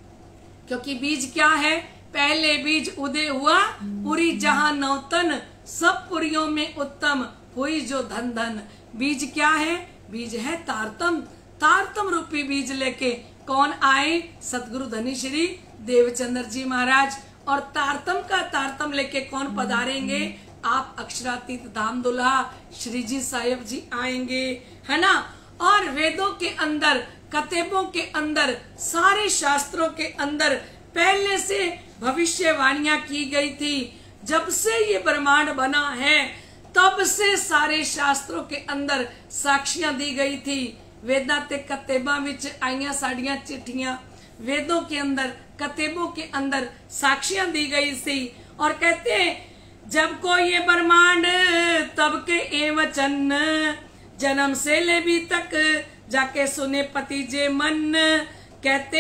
Speaker 1: क्योंकि बीज क्या है? पहले बीज उदय हुआ, पूरी जहां नौतन, सब पुरियों में उत्तम हुई जो धन धन। बीज क्या है? बीज है तारतम। तारतम रूपी बीज लेके कौन आए? सतगुरु धनी श्री देवचंद्र जी महाराज। और तारतम का तारतम लेके कौन पधारेंगे? आप अक्षरातीत धाम दुल्हा श्री जी साहेब जी आएंगे, है ना। और वेदों के अंदर, कतेबों के अंदर, सारे शास्त्रों के अंदर पहले से भविष्यवाणियां की गई थी। जब से ये ब्रह्मांड बना है तब से सारे शास्त्रों के अंदर साक्षियां दी गई थी। वेदां ते कतेबां विच आईयां साड़ियां चिट्ठियां, वेदों के अंदर, कतेबों के अंदर साक्षियां दी गई थी। और कहते हैं जब को ये ब्रह्मांड तब के ए वचन, जन्म से ले भी तक जाके सुने पति जे मन। कहते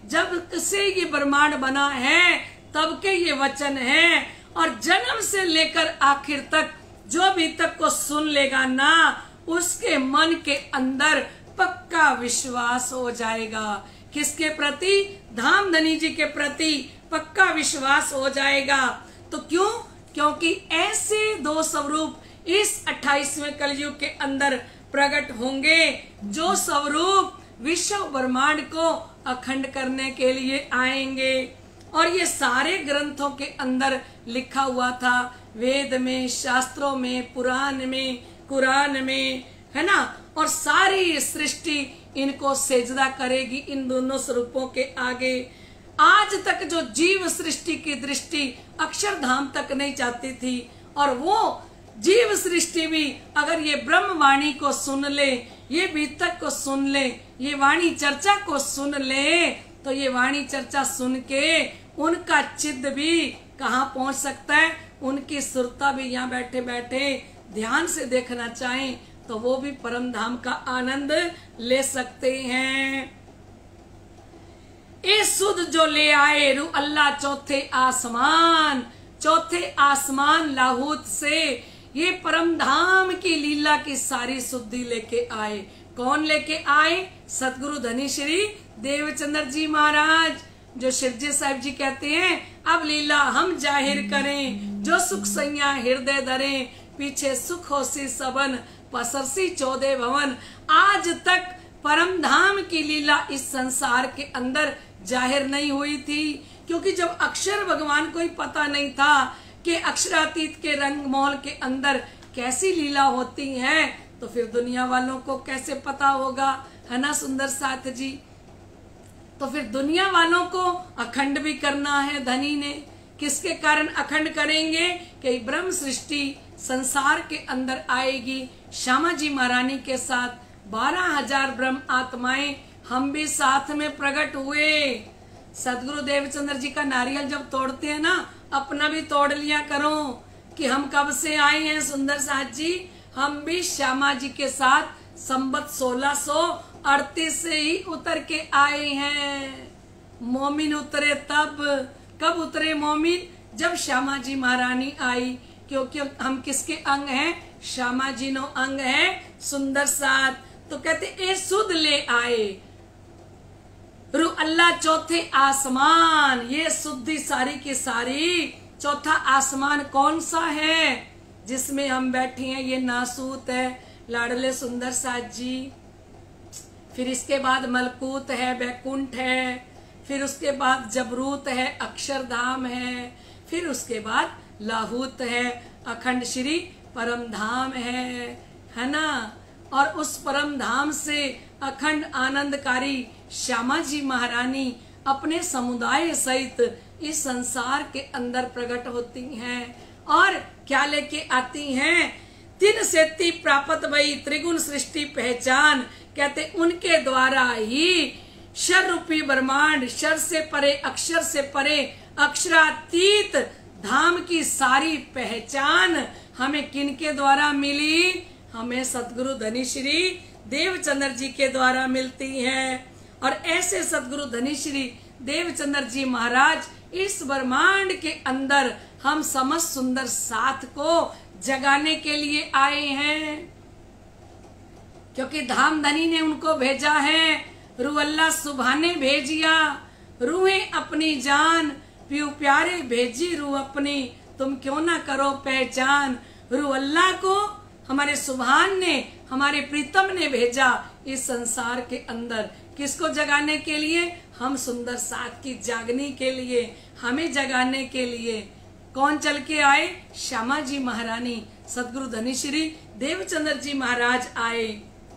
Speaker 1: जब से ये ब्रह्मांड बना है तब के ये वचन है, और जन्म से लेकर आखिर तक जो भी तक को सुन लेगा ना, उसके मन के अंदर पक्का विश्वास हो जाएगा। किसके प्रति? धामधनी जी के प्रति पक्का विश्वास हो जाएगा। तो क्यों? क्योंकि ऐसे दो स्वरूप इस 28वें कलयुग के अंदर प्रकट होंगे, जो स्वरूप विश्व ब्रह्मांड को अखंड करने के लिए आएंगे। और ये सारे ग्रंथों के अंदर लिखा हुआ था, वेद में, शास्त्रों में, पुराण में, कुरान में, है ना। और सारी सृष्टि इनको सेजदा करेगी इन दोनों स्वरूपों के आगे। आज तक जो जीव सृष्टि की दृष्टि अक्षरधाम तक नहीं जाती थी, और वो जीव सृष्टि भी अगर ये ब्रह्म वाणी को सुन ले, ये बीतक को सुन ले, ये वाणी चर्चा को सुन ले, तो ये वाणी चर्चा सुन के उनका चित्त भी कहाँ पहुंच सकता है। उनकी सुरता भी यहाँ बैठे बैठे ध्यान से देखना चाहें तो वो भी परम धाम का आनंद ले सकते हैं। ए सुध जो ले आए रू अल्लाह चौथे आसमान लाहूत से, ये परम धाम की लीला की सारी शुद्धि लेके आए। कौन लेके आए? सतगुरु धनी श्री देवचंद्र जी महाराज, जो शिवजी साहिब जी कहते हैं अब लीला हम जाहिर करें, जो सुख सैया हृदय धरें, पीछे सुख होसी सबन पसरसी 14 भवन। आज तक परम धाम की लीला इस संसार के अंदर जाहिर नहीं हुई थी, क्योंकि जब अक्षर भगवान को ही पता नहीं था कि अक्षरातीत के रंग महल के अंदर कैसी लीला होती है, तो फिर दुनिया वालों को कैसे पता होगा, है ना सुंदर साथ जी। तो फिर दुनिया वालों को अखंड भी करना है धनी ने। किसके कारण अखंड करेंगे? कि ब्रह्म सृष्टि संसार के अंदर आएगी श्यामा जी महारानी के साथ। 12,000 ब्रह्म आत्माएं हम भी साथ में प्रकट हुए। सदगुरु देवचंद्र जी का नारियल जब तोड़ते हैं ना, अपना भी तोड़ लिया करो कि हम कब से आए हैं सुंदर साथ जी। हम भी श्यामा जी के साथ संबत 1638 से ही उतर के आए हैं। मोमिन उतरे तब, कब उतरे मोमिन? जब श्यामा जी महारानी आई, क्योंकि हम किसके अंग हैं? श्यामा जी नो अंग है सुंदर साथ। तो कहते ए सुध ले आए रू अल्लाह चौथे आसमान। ये शुद्धि सारी की सारी चौथा आसमान कौन सा है जिसमें हम बैठे हैं? ये नासूत है लाडले सुंदर साथ जी। फिर इसके बाद मलकूत है, बैकुंठ है, फिर उसके बाद जबरूत है, अक्षरधाम है, फिर उसके बाद लाहूत है, अखंड श्री परम धाम है ना। और उस परम धाम से अखंड आनंदकारी श्यामा जी महारानी अपने समुदाय सहित इस संसार के अंदर प्रकट होती हैं। और क्या लेके आती हैं? 3 सेती प्राप्त वही त्रिगुण सृष्टि पहचान। कहते उनके द्वारा ही शर रूपी ब्रह्मांड, शर से परे, अक्षर से परे, अक्षरातीत धाम की सारी पहचान हमें किनके द्वारा मिली? हमें सतगुरु धनी श्री देवचंद्र जी के द्वारा मिलती है। और ऐसे सतगुरु धनी श्री देवचंद्र जी महाराज इस ब्रह्मांड के अंदर हम समस्त सुंदर साथ को जगाने के लिए आए हैं, क्योंकि धाम धनी ने उनको भेजा है। रू अल्लाह सुभाने भेजिया, रूहें अपनी जान, प्यू प्यारे भेजी रू अपनी, तुम क्यों ना करो पहचान। रू अल्लाह को हमारे सुभान ने, हमारे प्रीतम ने भेजा इस संसार के अंदर। किसको जगाने के लिए? हम सुंदर साथ की जागने के लिए, हमें जगाने के लिए। कौन चल के आए? श्यामा जी महारानी, सदगुरु धनी श्री देवचंद्र जी महाराज आए।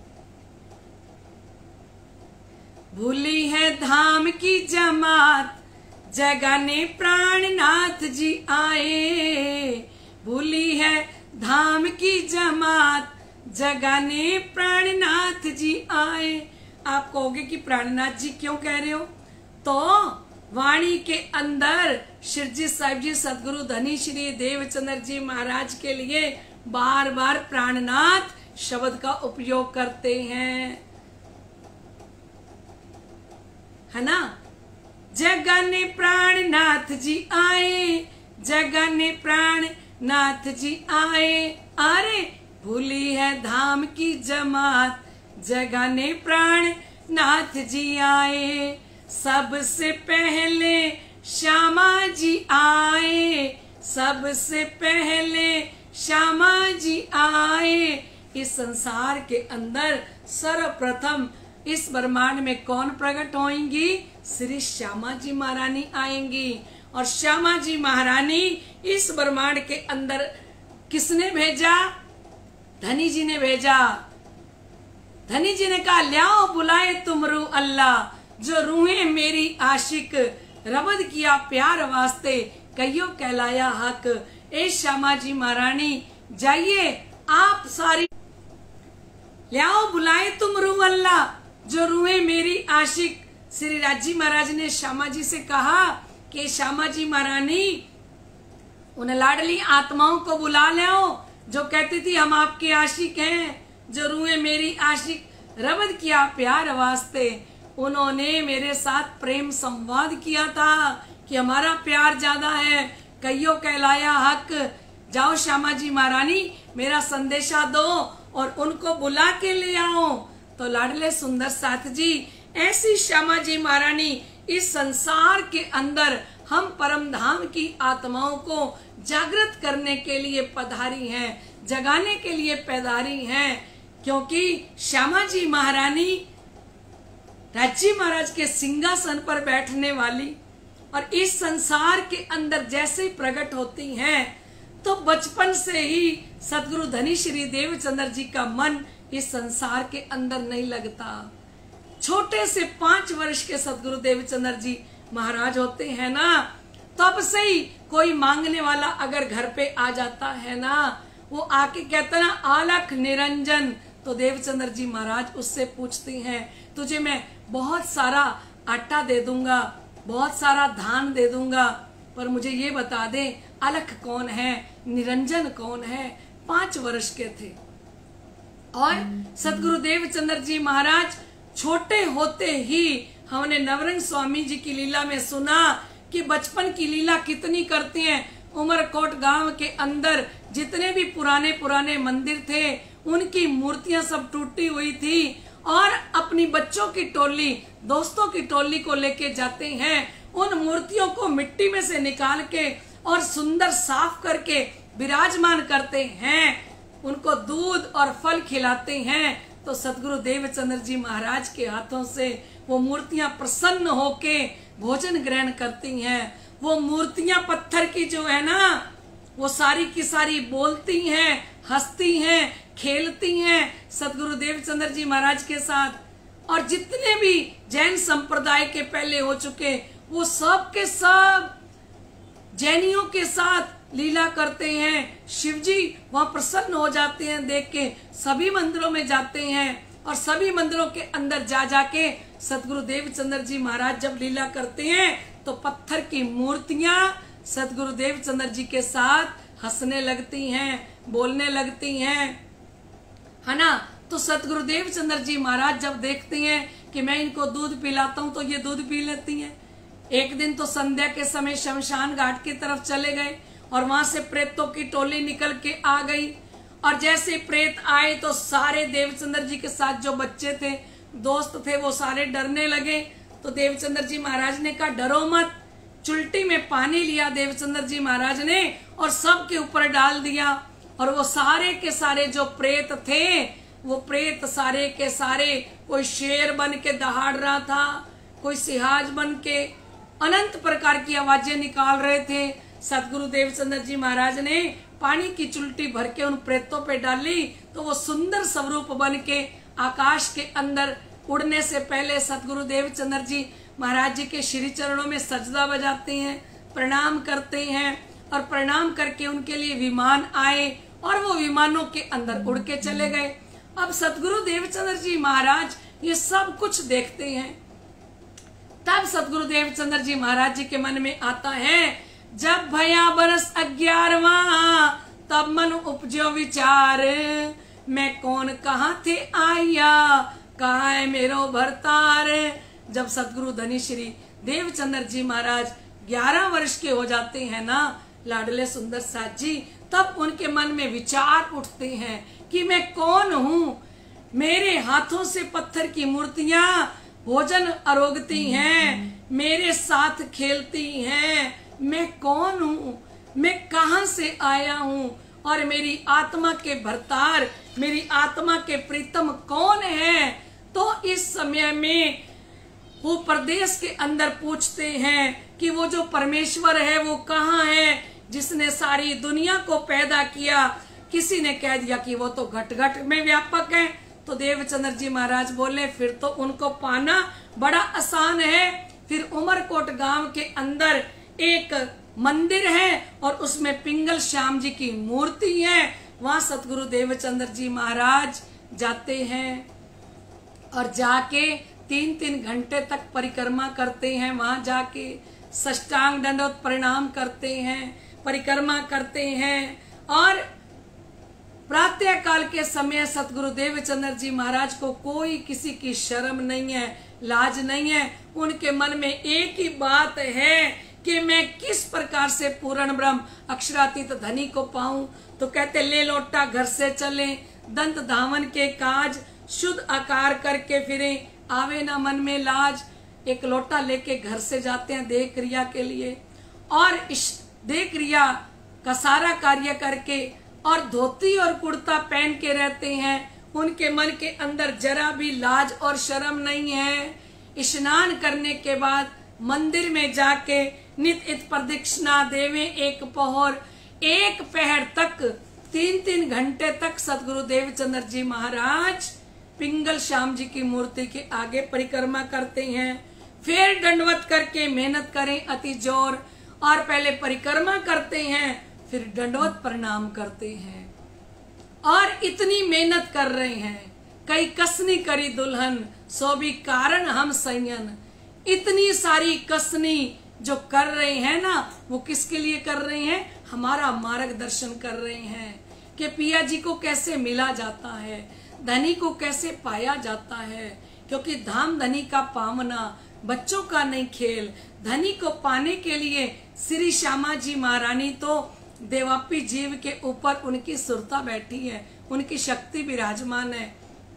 Speaker 1: भूली है धाम की जमात, जगाने प्राणनाथ जी आए। भूली है धाम की जमात, जगाने प्राणनाथ जी आए। आप कहोगे कि प्राणनाथ जी क्यों कह रहे हो? तो वाणी के अंदर शिवजी साहिब जी सदगुरु धनी श्री देवचंद्र जी महाराज के लिए बार बार प्राणनाथ शब्द का उपयोग करते हैं, है ना। जगाने प्राणनाथ जी आए, जगाने प्राणनाथ जी आए। अरे भूली है धाम की जमात, जगाने प्राणनाथ जी आए। सबसे पहले श्यामा जी आए, सबसे पहले श्यामा जी आए। इस संसार के अंदर सर्वप्रथम इस ब्रह्मांड में कौन प्रकट होंगी? श्री श्यामा जी महारानी आएंगी। और श्यामा जी महारानी इस ब्रह्मांड के अंदर किसने भेजा? धनी जी ने भेजा। धनी जी ने कहा, ल्याओ बुलाए तुम रू अल्लाह, जो रूहें मेरी आशिक रबद किया प्यार वास्ते, कहियो कहलाया हक। ए श्यामा जी महारानी जाइए आप सारी, लियाओ बुलाए तुम रूह अल्लाह, जो रूहे मेरी आशिक। श्री राजी महाराज ने श्यामा जी से कहा कि श्यामा जी महारानी उन लाडली आत्माओं को बुला लाओ जो कहती थी हम आपके आशिक हैं, जो रूहे मेरी आशिक, रबद किया प्यार वास्ते। उन्होंने मेरे साथ प्रेम संवाद किया था कि हमारा प्यार ज्यादा है, कहियो कहलाया हक। जाओ श्यामा जी महारानी मेरा संदेशा दो और उनको बुला के ले आओ। तो लाडले सुंदर साथ जी, ऐसी श्यामा जी महारानी इस संसार के अंदर हम परम धाम की आत्माओं को जागृत करने के लिए पधारी हैं, जगाने के लिए पधारी हैं। क्योंकि श्यामा जी महारानी राज्य महाराज के सिंहासन पर बैठने वाली और इस संसार के अंदर जैसे ही प्रकट होती हैं तो बचपन से ही सदगुरु धनी श्री देवचंद्र जी का मन इस संसार के अंदर नहीं लगता। छोटे से 5 वर्ष के सदगुरु देवचंद्र जी महाराज होते हैं ना, तब से ही कोई मांगने वाला अगर घर पे आ जाता है ना, वो आके कहता ना आलख निरंजन, तो देवचंद्र जी महाराज उससे पूछते हैं तुझे मैं बहुत सारा आटा दे दूंगा, बहुत सारा धान दे दूंगा, पर मुझे ये बता दे अलख कौन है, निरंजन कौन है। 5 वर्ष के थे और सदगुरु देवचंद्र जी महाराज छोटे होते ही हमने नवरंग स्वामी जी की लीला में सुना कि बचपन की लीला कितनी करती हैं। उमरकोट गांव के अंदर जितने भी पुराने पुराने मंदिर थे उनकी मूर्तियां सब टूटी हुई थी और अपनी बच्चों की टोली, दोस्तों की टोली को लेके जाते हैं। उन मूर्तियों को मिट्टी में से निकाल के और सुंदर साफ करके विराजमान करते हैं, उनको दूध और फल खिलाते हैं। तो सदगुरु देवचंद्र जी महाराज के हाथों से वो मूर्तियां प्रसन्न होके भोजन ग्रहण करती हैं। वो मूर्तियां पत्थर की जो है ना, वो सारी की सारी बोलती हैं, हंसती हैं, खेलती हैं सदगुरु देवचंद्र जी महाराज के साथ। और जितने भी जैन संप्रदाय के पहले हो चुके वो सब के सब जैनियों के साथ लीला करते हैं। शिवजी वहां प्रसन्न हो जाते हैं देख के, सभी मंदिरों में जाते हैं और सभी मंदिरों के अंदर जा जाके सदगुरु देवचंद्र जी महाराज जब लीला करते हैं तो पत्थर की मूर्तियां सदगुरु देवचंद्र जी के साथ हंसने लगती हैं, बोलने लगती हैं, है ना। तो सदगुरु देवचंद्र जी महाराज जब देखते हैं कि मैं इनको दूध पिलाता हूं तो ये दूध पी लेती हैं। एक दिन तो संध्या के समय शमशान घाट की तरफ चले गए और वहां से प्रेतों की टोली निकल के आ गई। और जैसे प्रेत आए तो सारे देवचंद्र जी के साथ जो बच्चे थे, दोस्त थे, वो सारे डरने लगे। तो देवचंद्र जी महाराज ने कहा डरो मत। चुल्टी में पानी लिया देवचंद्र जी महाराज ने और सबके ऊपर डाल दिया और वो सारे के सारे जो प्रेत थे वो प्रेत सारे के सारे, कोई शेर बन के दहाड़ रहा था, कोई सिहाज बन के अनंत प्रकार की आवाजें निकाल रहे थे। सदगुरु देवचंद्र जी महाराज ने पानी की चुल्टी भर के उन प्रेतों पे डाली तो वो सुंदर स्वरूप बन के आकाश के अंदर उड़ने से पहले सदगुरु देवचंद्र जी महाराज जी के श्री चरणों में सजदा बजाते हैं, प्रणाम करते हैं और प्रणाम करके उनके लिए विमान आए और वो विमानों के अंदर उड़ के चले गए। अब सदगुरु देवचंद्र जी महाराज ये सब कुछ देखते हैं। तब सदगुरु देवचंद्र जी महाराज जी के मन में आता है जब भया बरस 11वां तब मन उपजो विचार, मैं कौन कहाँ थे आया कहा है मेरो भरतार। जब सदगुरु धनी श्री देवचंद्र जी महाराज 11 वर्ष के हो जाते हैं ना लाडले सुंदर साथ जी, तब उनके मन में विचार उठते हैं कि मैं कौन हूँ। मेरे हाथों से पत्थर की मूर्तियां भोजन अरोगती हैं, मेरे साथ खेलती हैं, मैं कौन हूँ, मैं कहाँ से आया हूँ और मेरी आत्मा के भरतार, मेरी आत्मा के प्रीतम कौन है। तो इस समय में वो प्रदेश के अंदर पूछते हैं कि वो जो परमेश्वर है वो कहाँ है जिसने सारी दुनिया को पैदा किया। किसी ने कह दिया कि वो तो घट घट में व्यापक है। तो देवचंद्र जी महाराज बोले फिर तो उनको पाना बड़ा आसान है, फिर उमरकोट गांव के अंदर एक मंदिर है और उसमें पिंगल श्याम जी की मूर्ति है। वहां सतगुरु देवचंद्र जी महाराज जाते हैं और जाके 3-3 घंटे तक परिक्रमा करते हैं। वहां जाके साष्टांग दंडवत प्रणाम करते हैं, परिक्रमा करते हैं। और प्रातः काल के समय सतगुरु देवचंद्र जी महाराज को कोई किसी की शर्म नहीं है, लाज नहीं है। उनके मन में एक ही बात है कि मैं किस प्रकार से पूर्ण ब्रह्म अक्षरातीत धनी को पाऊं। तो कहते ले लौटा घर से चले, दंत धावन के काज, शुद्ध आकार करके फिरे, आवे ना मन में लाज। एक लोटा लेके घर से जाते हैं देह क्रिया के लिए, और इस देह क्रिया का सारा कार्य करके और धोती और कुर्ता पहन के रहते हैं। उनके मन के अंदर जरा भी लाज और शर्म नहीं है। स्नान करने के बाद मंदिर में जाके नित इत प्रदक्षिणा देवे एक पहर, एक पहर तक 3-3 घंटे तक सतगुरु देवचंद्र जी महाराज पिंगल श्याम जी की मूर्ति के आगे परिक्रमा करते हैं। फिर दंडवत करके मेहनत करें अति जोर, और पहले परिक्रमा करते हैं फिर दंडवत प्रणाम करते हैं। और इतनी मेहनत कर रहे हैं, कई कसनी करी दुल्हन, सो भी कारण हम संयन। इतनी सारी कसनी जो कर रहे हैं ना, वो किसके लिए कर रहे हैं? हमारा मार्गदर्शन कर रहे हैं कि पिया जी को कैसे मिला जाता है, धनी को कैसे पाया जाता है। क्योंकि धाम धनी का पावना, बच्चों का नहीं खेल। धनी को पाने के लिए श्री श्यामा जी महारानी तो देवापी जीव के ऊपर उनकी सुरता बैठी है, उनकी शक्ति विराजमान है,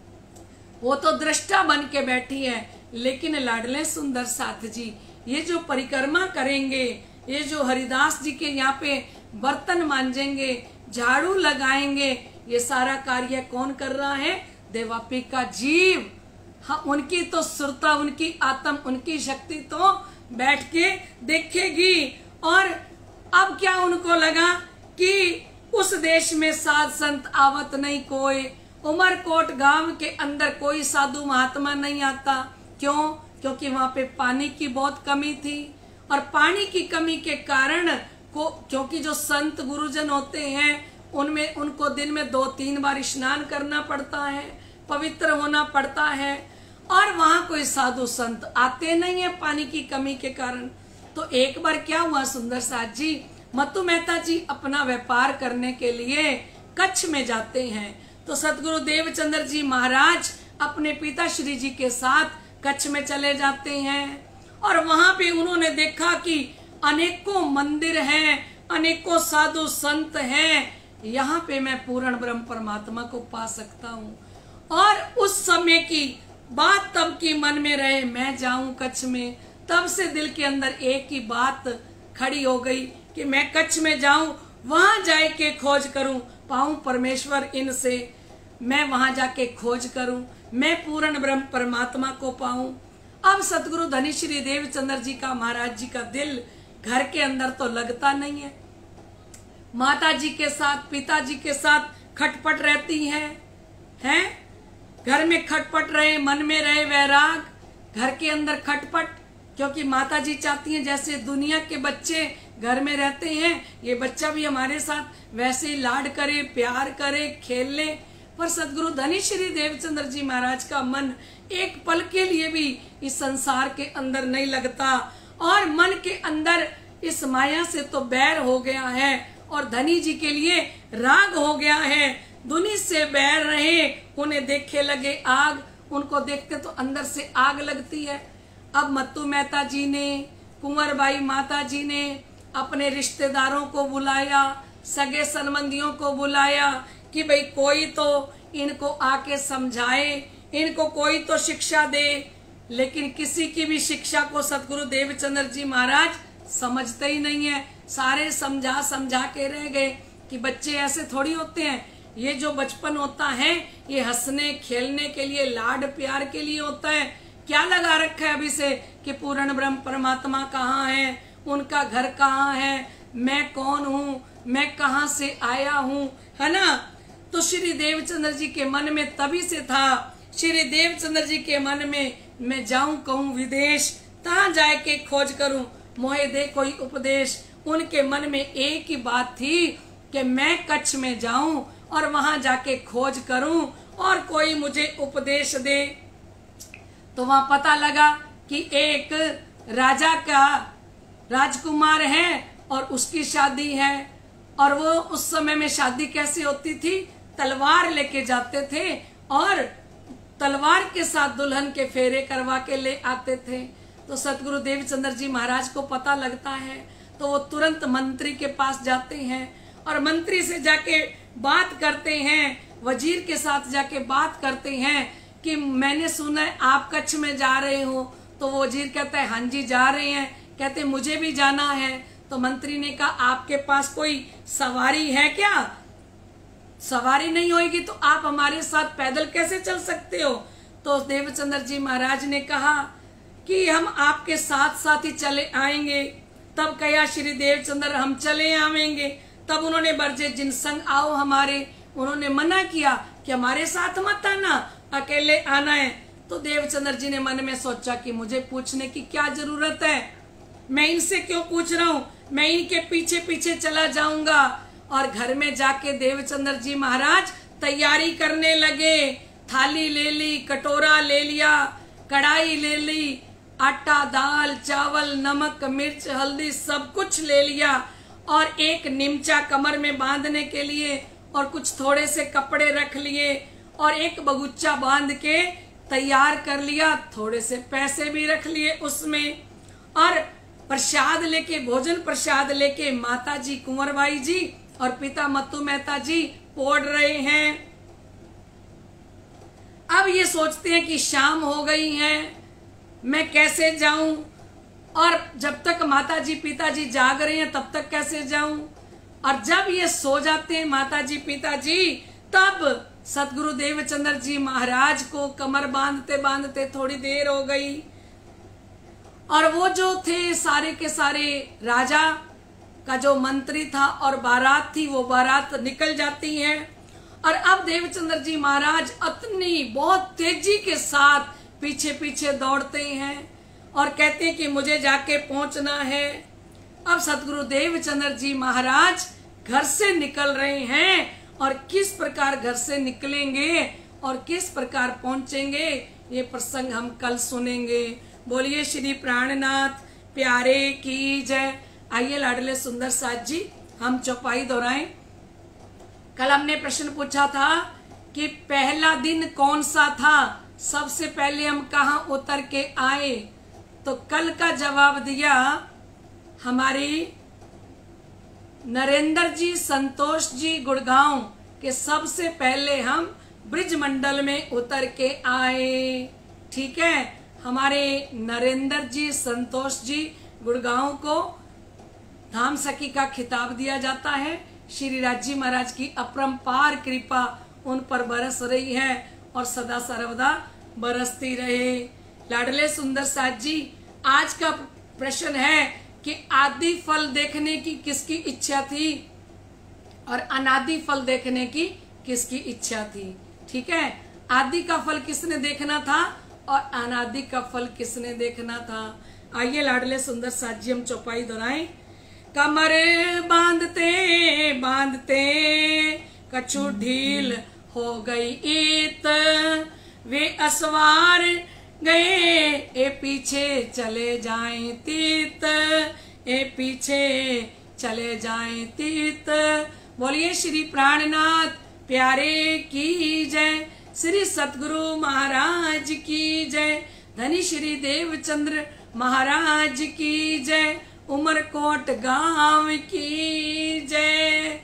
Speaker 1: वो तो दृष्टा बन के बैठी है। लेकिन लाडले सुंदर साथ जी ये जो परिक्रमा करेंगे, ये जो हरिदास जी के यहाँ पे बर्तन मांजेंगे, झाड़ू लगाएंगे, ये सारा कार्य कौन कर रहा है? देवापी का जीव। हाँ, उनकी तो सुरता, उनकी आत्म, उनकी शक्ति तो बैठ के देखेगी। और अब क्या उनको लगा कि उस देश में साध संत आवत नहीं कोई, उमरकोट गांव के अंदर कोई साधु महात्मा नहीं आता। क्यों? क्योंकि वहां पे पानी की बहुत कमी थी, और पानी की कमी के कारण को, क्योंकि जो संत गुरुजन होते हैं उनमें उनको दिन में 2-3 बार स्नान करना पड़ता है, पवित्र होना पड़ता है, और वहां कोई साधु संत आते नहीं है पानी की कमी के कारण। तो एक बार क्या हुआ सुंदर साथ जी, मत्तू मेहता जी अपना व्यापार करने के लिए कच्छ में जाते हैं। तो सतगुरु देवचंद्र जी महाराज अपने पिता श्री जी के साथ कच्छ में चले जाते हैं, और वहां पे उन्होंने देखा कि अनेकों मंदिर हैं, अनेकों साधु संत हैं, यहाँ पे मैं पूर्ण ब्रह्म परमात्मा को पा सकता हूँ। और उस समय की बात तब की मन में रहे, मैं जाऊं कच्छ में। तब से दिल के अंदर एक ही बात खड़ी हो गई कि मैं कच्छ में जाऊं, वहां जाए के खोज करूं, पाऊं परमेश्वर इनसे, मैं वहां जाके खोज करूं, मैं पूर्ण ब्रह्म परमात्मा को पाऊं। अब सतगुरु धनी श्री देवचंद्र जी का, महाराज जी का दिल घर के अंदर तो लगता नहीं है। माता जी के साथ, पिताजी के साथ खटपट रहती हैं? घर में खटपट रहे, मन में रहे वैराग, घर के अंदर खटपट। क्योंकि माता जी चाहती हैं जैसे दुनिया के बच्चे घर में रहते हैं, ये बच्चा भी हमारे साथ वैसे ही लाड करे, प्यार करे, खेल ले। पर सदगुरु धनी श्री देवचंद्र जी महाराज का मन एक पल के लिए भी इस संसार के अंदर नहीं लगता, और मन के अंदर इस माया से तो बैर हो गया है, और धनी जी के लिए राग हो गया है। दुनी से बैर रहे, उन्हें देखे लगे आग, उनको देखते तो अंदर से आग लगती है। अब मत्तू मेहता जी ने, कुंवर बाई माता जी ने अपने रिश्तेदारों को बुलाया, सगे संबंधियों को बुलाया कि भाई कोई तो इनको आके समझाए, इनको कोई तो शिक्षा दे। लेकिन किसी की भी शिक्षा को सतगुरु देवचंद्र जी महाराज समझते ही नहीं है। सारे समझा समझा के रह गए कि बच्चे ऐसे थोड़ी होते हैं, ये जो बचपन होता है ये हंसने खेलने के लिए, लाड प्यार के लिए होता है। क्या लगा रखा है अभी से कि पूर्ण ब्रह्म परमात्मा कहाँ है, उनका घर कहाँ है, मैं कौन हूँ, मैं कहाँ से आया हूँ, है ना। तो श्री देवचंद्र जी के मन में तभी से था, श्री देवचंद्र जी के मन में मैं जाऊं कहूं विदेश, तहाँ जाए के खोज करूं, मोहे दे कोई उपदेश। उनके मन में एक ही बात थी कि मैं कच्छ में जाऊं और वहां जाके खोज करूं और कोई मुझे उपदेश दे। तो वहां पता लगा कि एक राजा का राजकुमार है और उसकी शादी है। और वो उस समय में शादी कैसे होती थी, तलवार लेके जाते थे और तलवार के साथ दुल्हन के फेरे करवा के ले आते थे। तो सतगुरु देवचंद्र जी महाराज को पता लगता है, तो वो तुरंत मंत्री के पास जाते हैं और मंत्री से जाके बात करते हैं, वजीर के साथ जाके बात करते हैं कि मैंने सुना है आप कच्छ में जा रहे हो। तो वो वजीर कहता है हाँ जी जा रहे हैं। कहते मुझे भी जाना है। तो मंत्री ने कहा आपके पास कोई सवारी है क्या? सवारी नहीं होगी तो आप हमारे साथ पैदल कैसे चल सकते हो? तो देवचंद्र जी महाराज ने कहा कि हम आपके साथ साथ ही चले आएंगे। तब कहा श्री देवचंद्र हम चले आवेंगे। तब उन्होंने बरजे जिन संग आओ हमारे, उन्होंने मना किया कि हमारे साथ मत आना, अकेले आना है। तो देवचंद्र जी ने मन में सोचा कि मुझे पूछने की क्या जरूरत है, मैं इनसे क्यों पूछ रहा हूँ, मैं इनके पीछे पीछे चला जाऊंगा। और घर में जाके देवचंद्र जी महाराज तैयारी करने लगे। थाली ले ली, कटोरा ले लिया, कढ़ाई ले ली, आटा दाल चावल नमक मिर्च हल्दी सब कुछ ले लिया और एक निमचा कमर में बांधने के लिए और कुछ थोड़े से कपड़े रख लिए और एक बगुच्चा बांध के तैयार कर लिया। थोड़े से पैसे भी रख लिए उसमें और प्रसाद लेके, भोजन प्रसाद लेके माता जी कुंवरबाई जी और पिता मत्तू मेहता जी पौड़ रहे हैं। अब ये सोचते हैं कि शाम हो गई है, मैं कैसे जाऊं, और जब तक माता जी पिताजी जाग रहे हैं तब तक कैसे जाऊं। और जब ये सो जाते हैं माता जी पिताजी, तब सतगुरु देवचंद्र जी महाराज को कमर बांधते बांधते थोड़ी देर हो गई और वो जो थे सारे के सारे राजा का जो मंत्री था और बारात थी, वो बारात निकल जाती है। और अब देवचंद्र जी महाराज अपनी बहुत तेजी के साथ पीछे पीछे दौड़ते हैं और कहते हैं कि मुझे जाके पहुंचना है। अब सतगुरु देवचंद्र जी महाराज घर से निकल रहे हैं और किस प्रकार घर से निकलेंगे और किस प्रकार पहुंचेंगे, ये प्रसंग हम कल सुनेंगे। बोलिए श्री प्राणनाथ प्यारे की जय। आइए लाडले सुंदर साथ जी हम चौपाई दोहराएं। कल हमने प्रश्न पूछा था कि पहला दिन कौन सा था, सबसे पहले हम कहाँ उतर के आए। तो कल का जवाब दिया हमारी नरेंद्र जी संतोष जी गुड़गांव के सबसे पहले हम ब्रिज मंडल में उतर के आए। ठीक है, हमारे नरेंद्र जी संतोष जी गुड़गांव को धाम सखी का खिताब दिया जाता है। श्री राजी महाराज की अपरंपार कृपा उन पर बरस रही है और सदा सर्वदा बरसती रहे। लाडले सुंदर साथ जी, आज का प्रश्न है कि आदि फल देखने की किसकी इच्छा थी और अनादि फल देखने की किसकी इच्छा थी। ठीक है, आदि का फल किसने देखना था और अनादि का फल किसने देखना था। आइए लाडले सुंदर साथ जी हम चौपाई दोहराएं। कमर बांधते बांधते कछु ढील हो गई ईत, वे असवार गए ए पीछे चले जाएं तीत, ए पीछे चले जाएं तीत। बोलिए श्री प्राणनाथ प्यारे की जय, श्री सतगुरु महाराज की जय, धनी श्री देवचंद्र महाराज की जय, उमरकोट गांव की जय,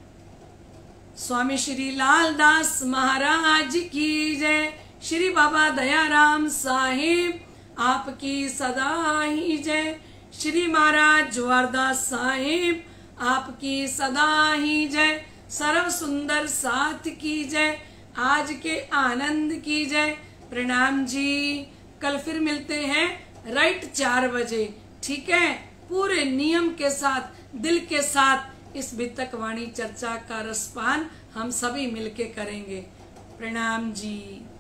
Speaker 1: स्वामी श्री लालदास महाराज की जय, श्री बाबा दयाराम साहिब आपकी सदा ही जय, श्री महाराज ज्वारदास साहिब आपकी सदा ही जय, सर्व सुंदर साथ की जय, आज के आनंद की जय। प्रणाम जी, कल फिर मिलते हैं राइट 4 बजे। ठीक है, पूरे नियम के साथ दिल के साथ इस वितक वाणी चर्चा का रसपान हम सभी मिलके करेंगे। प्रणाम जी।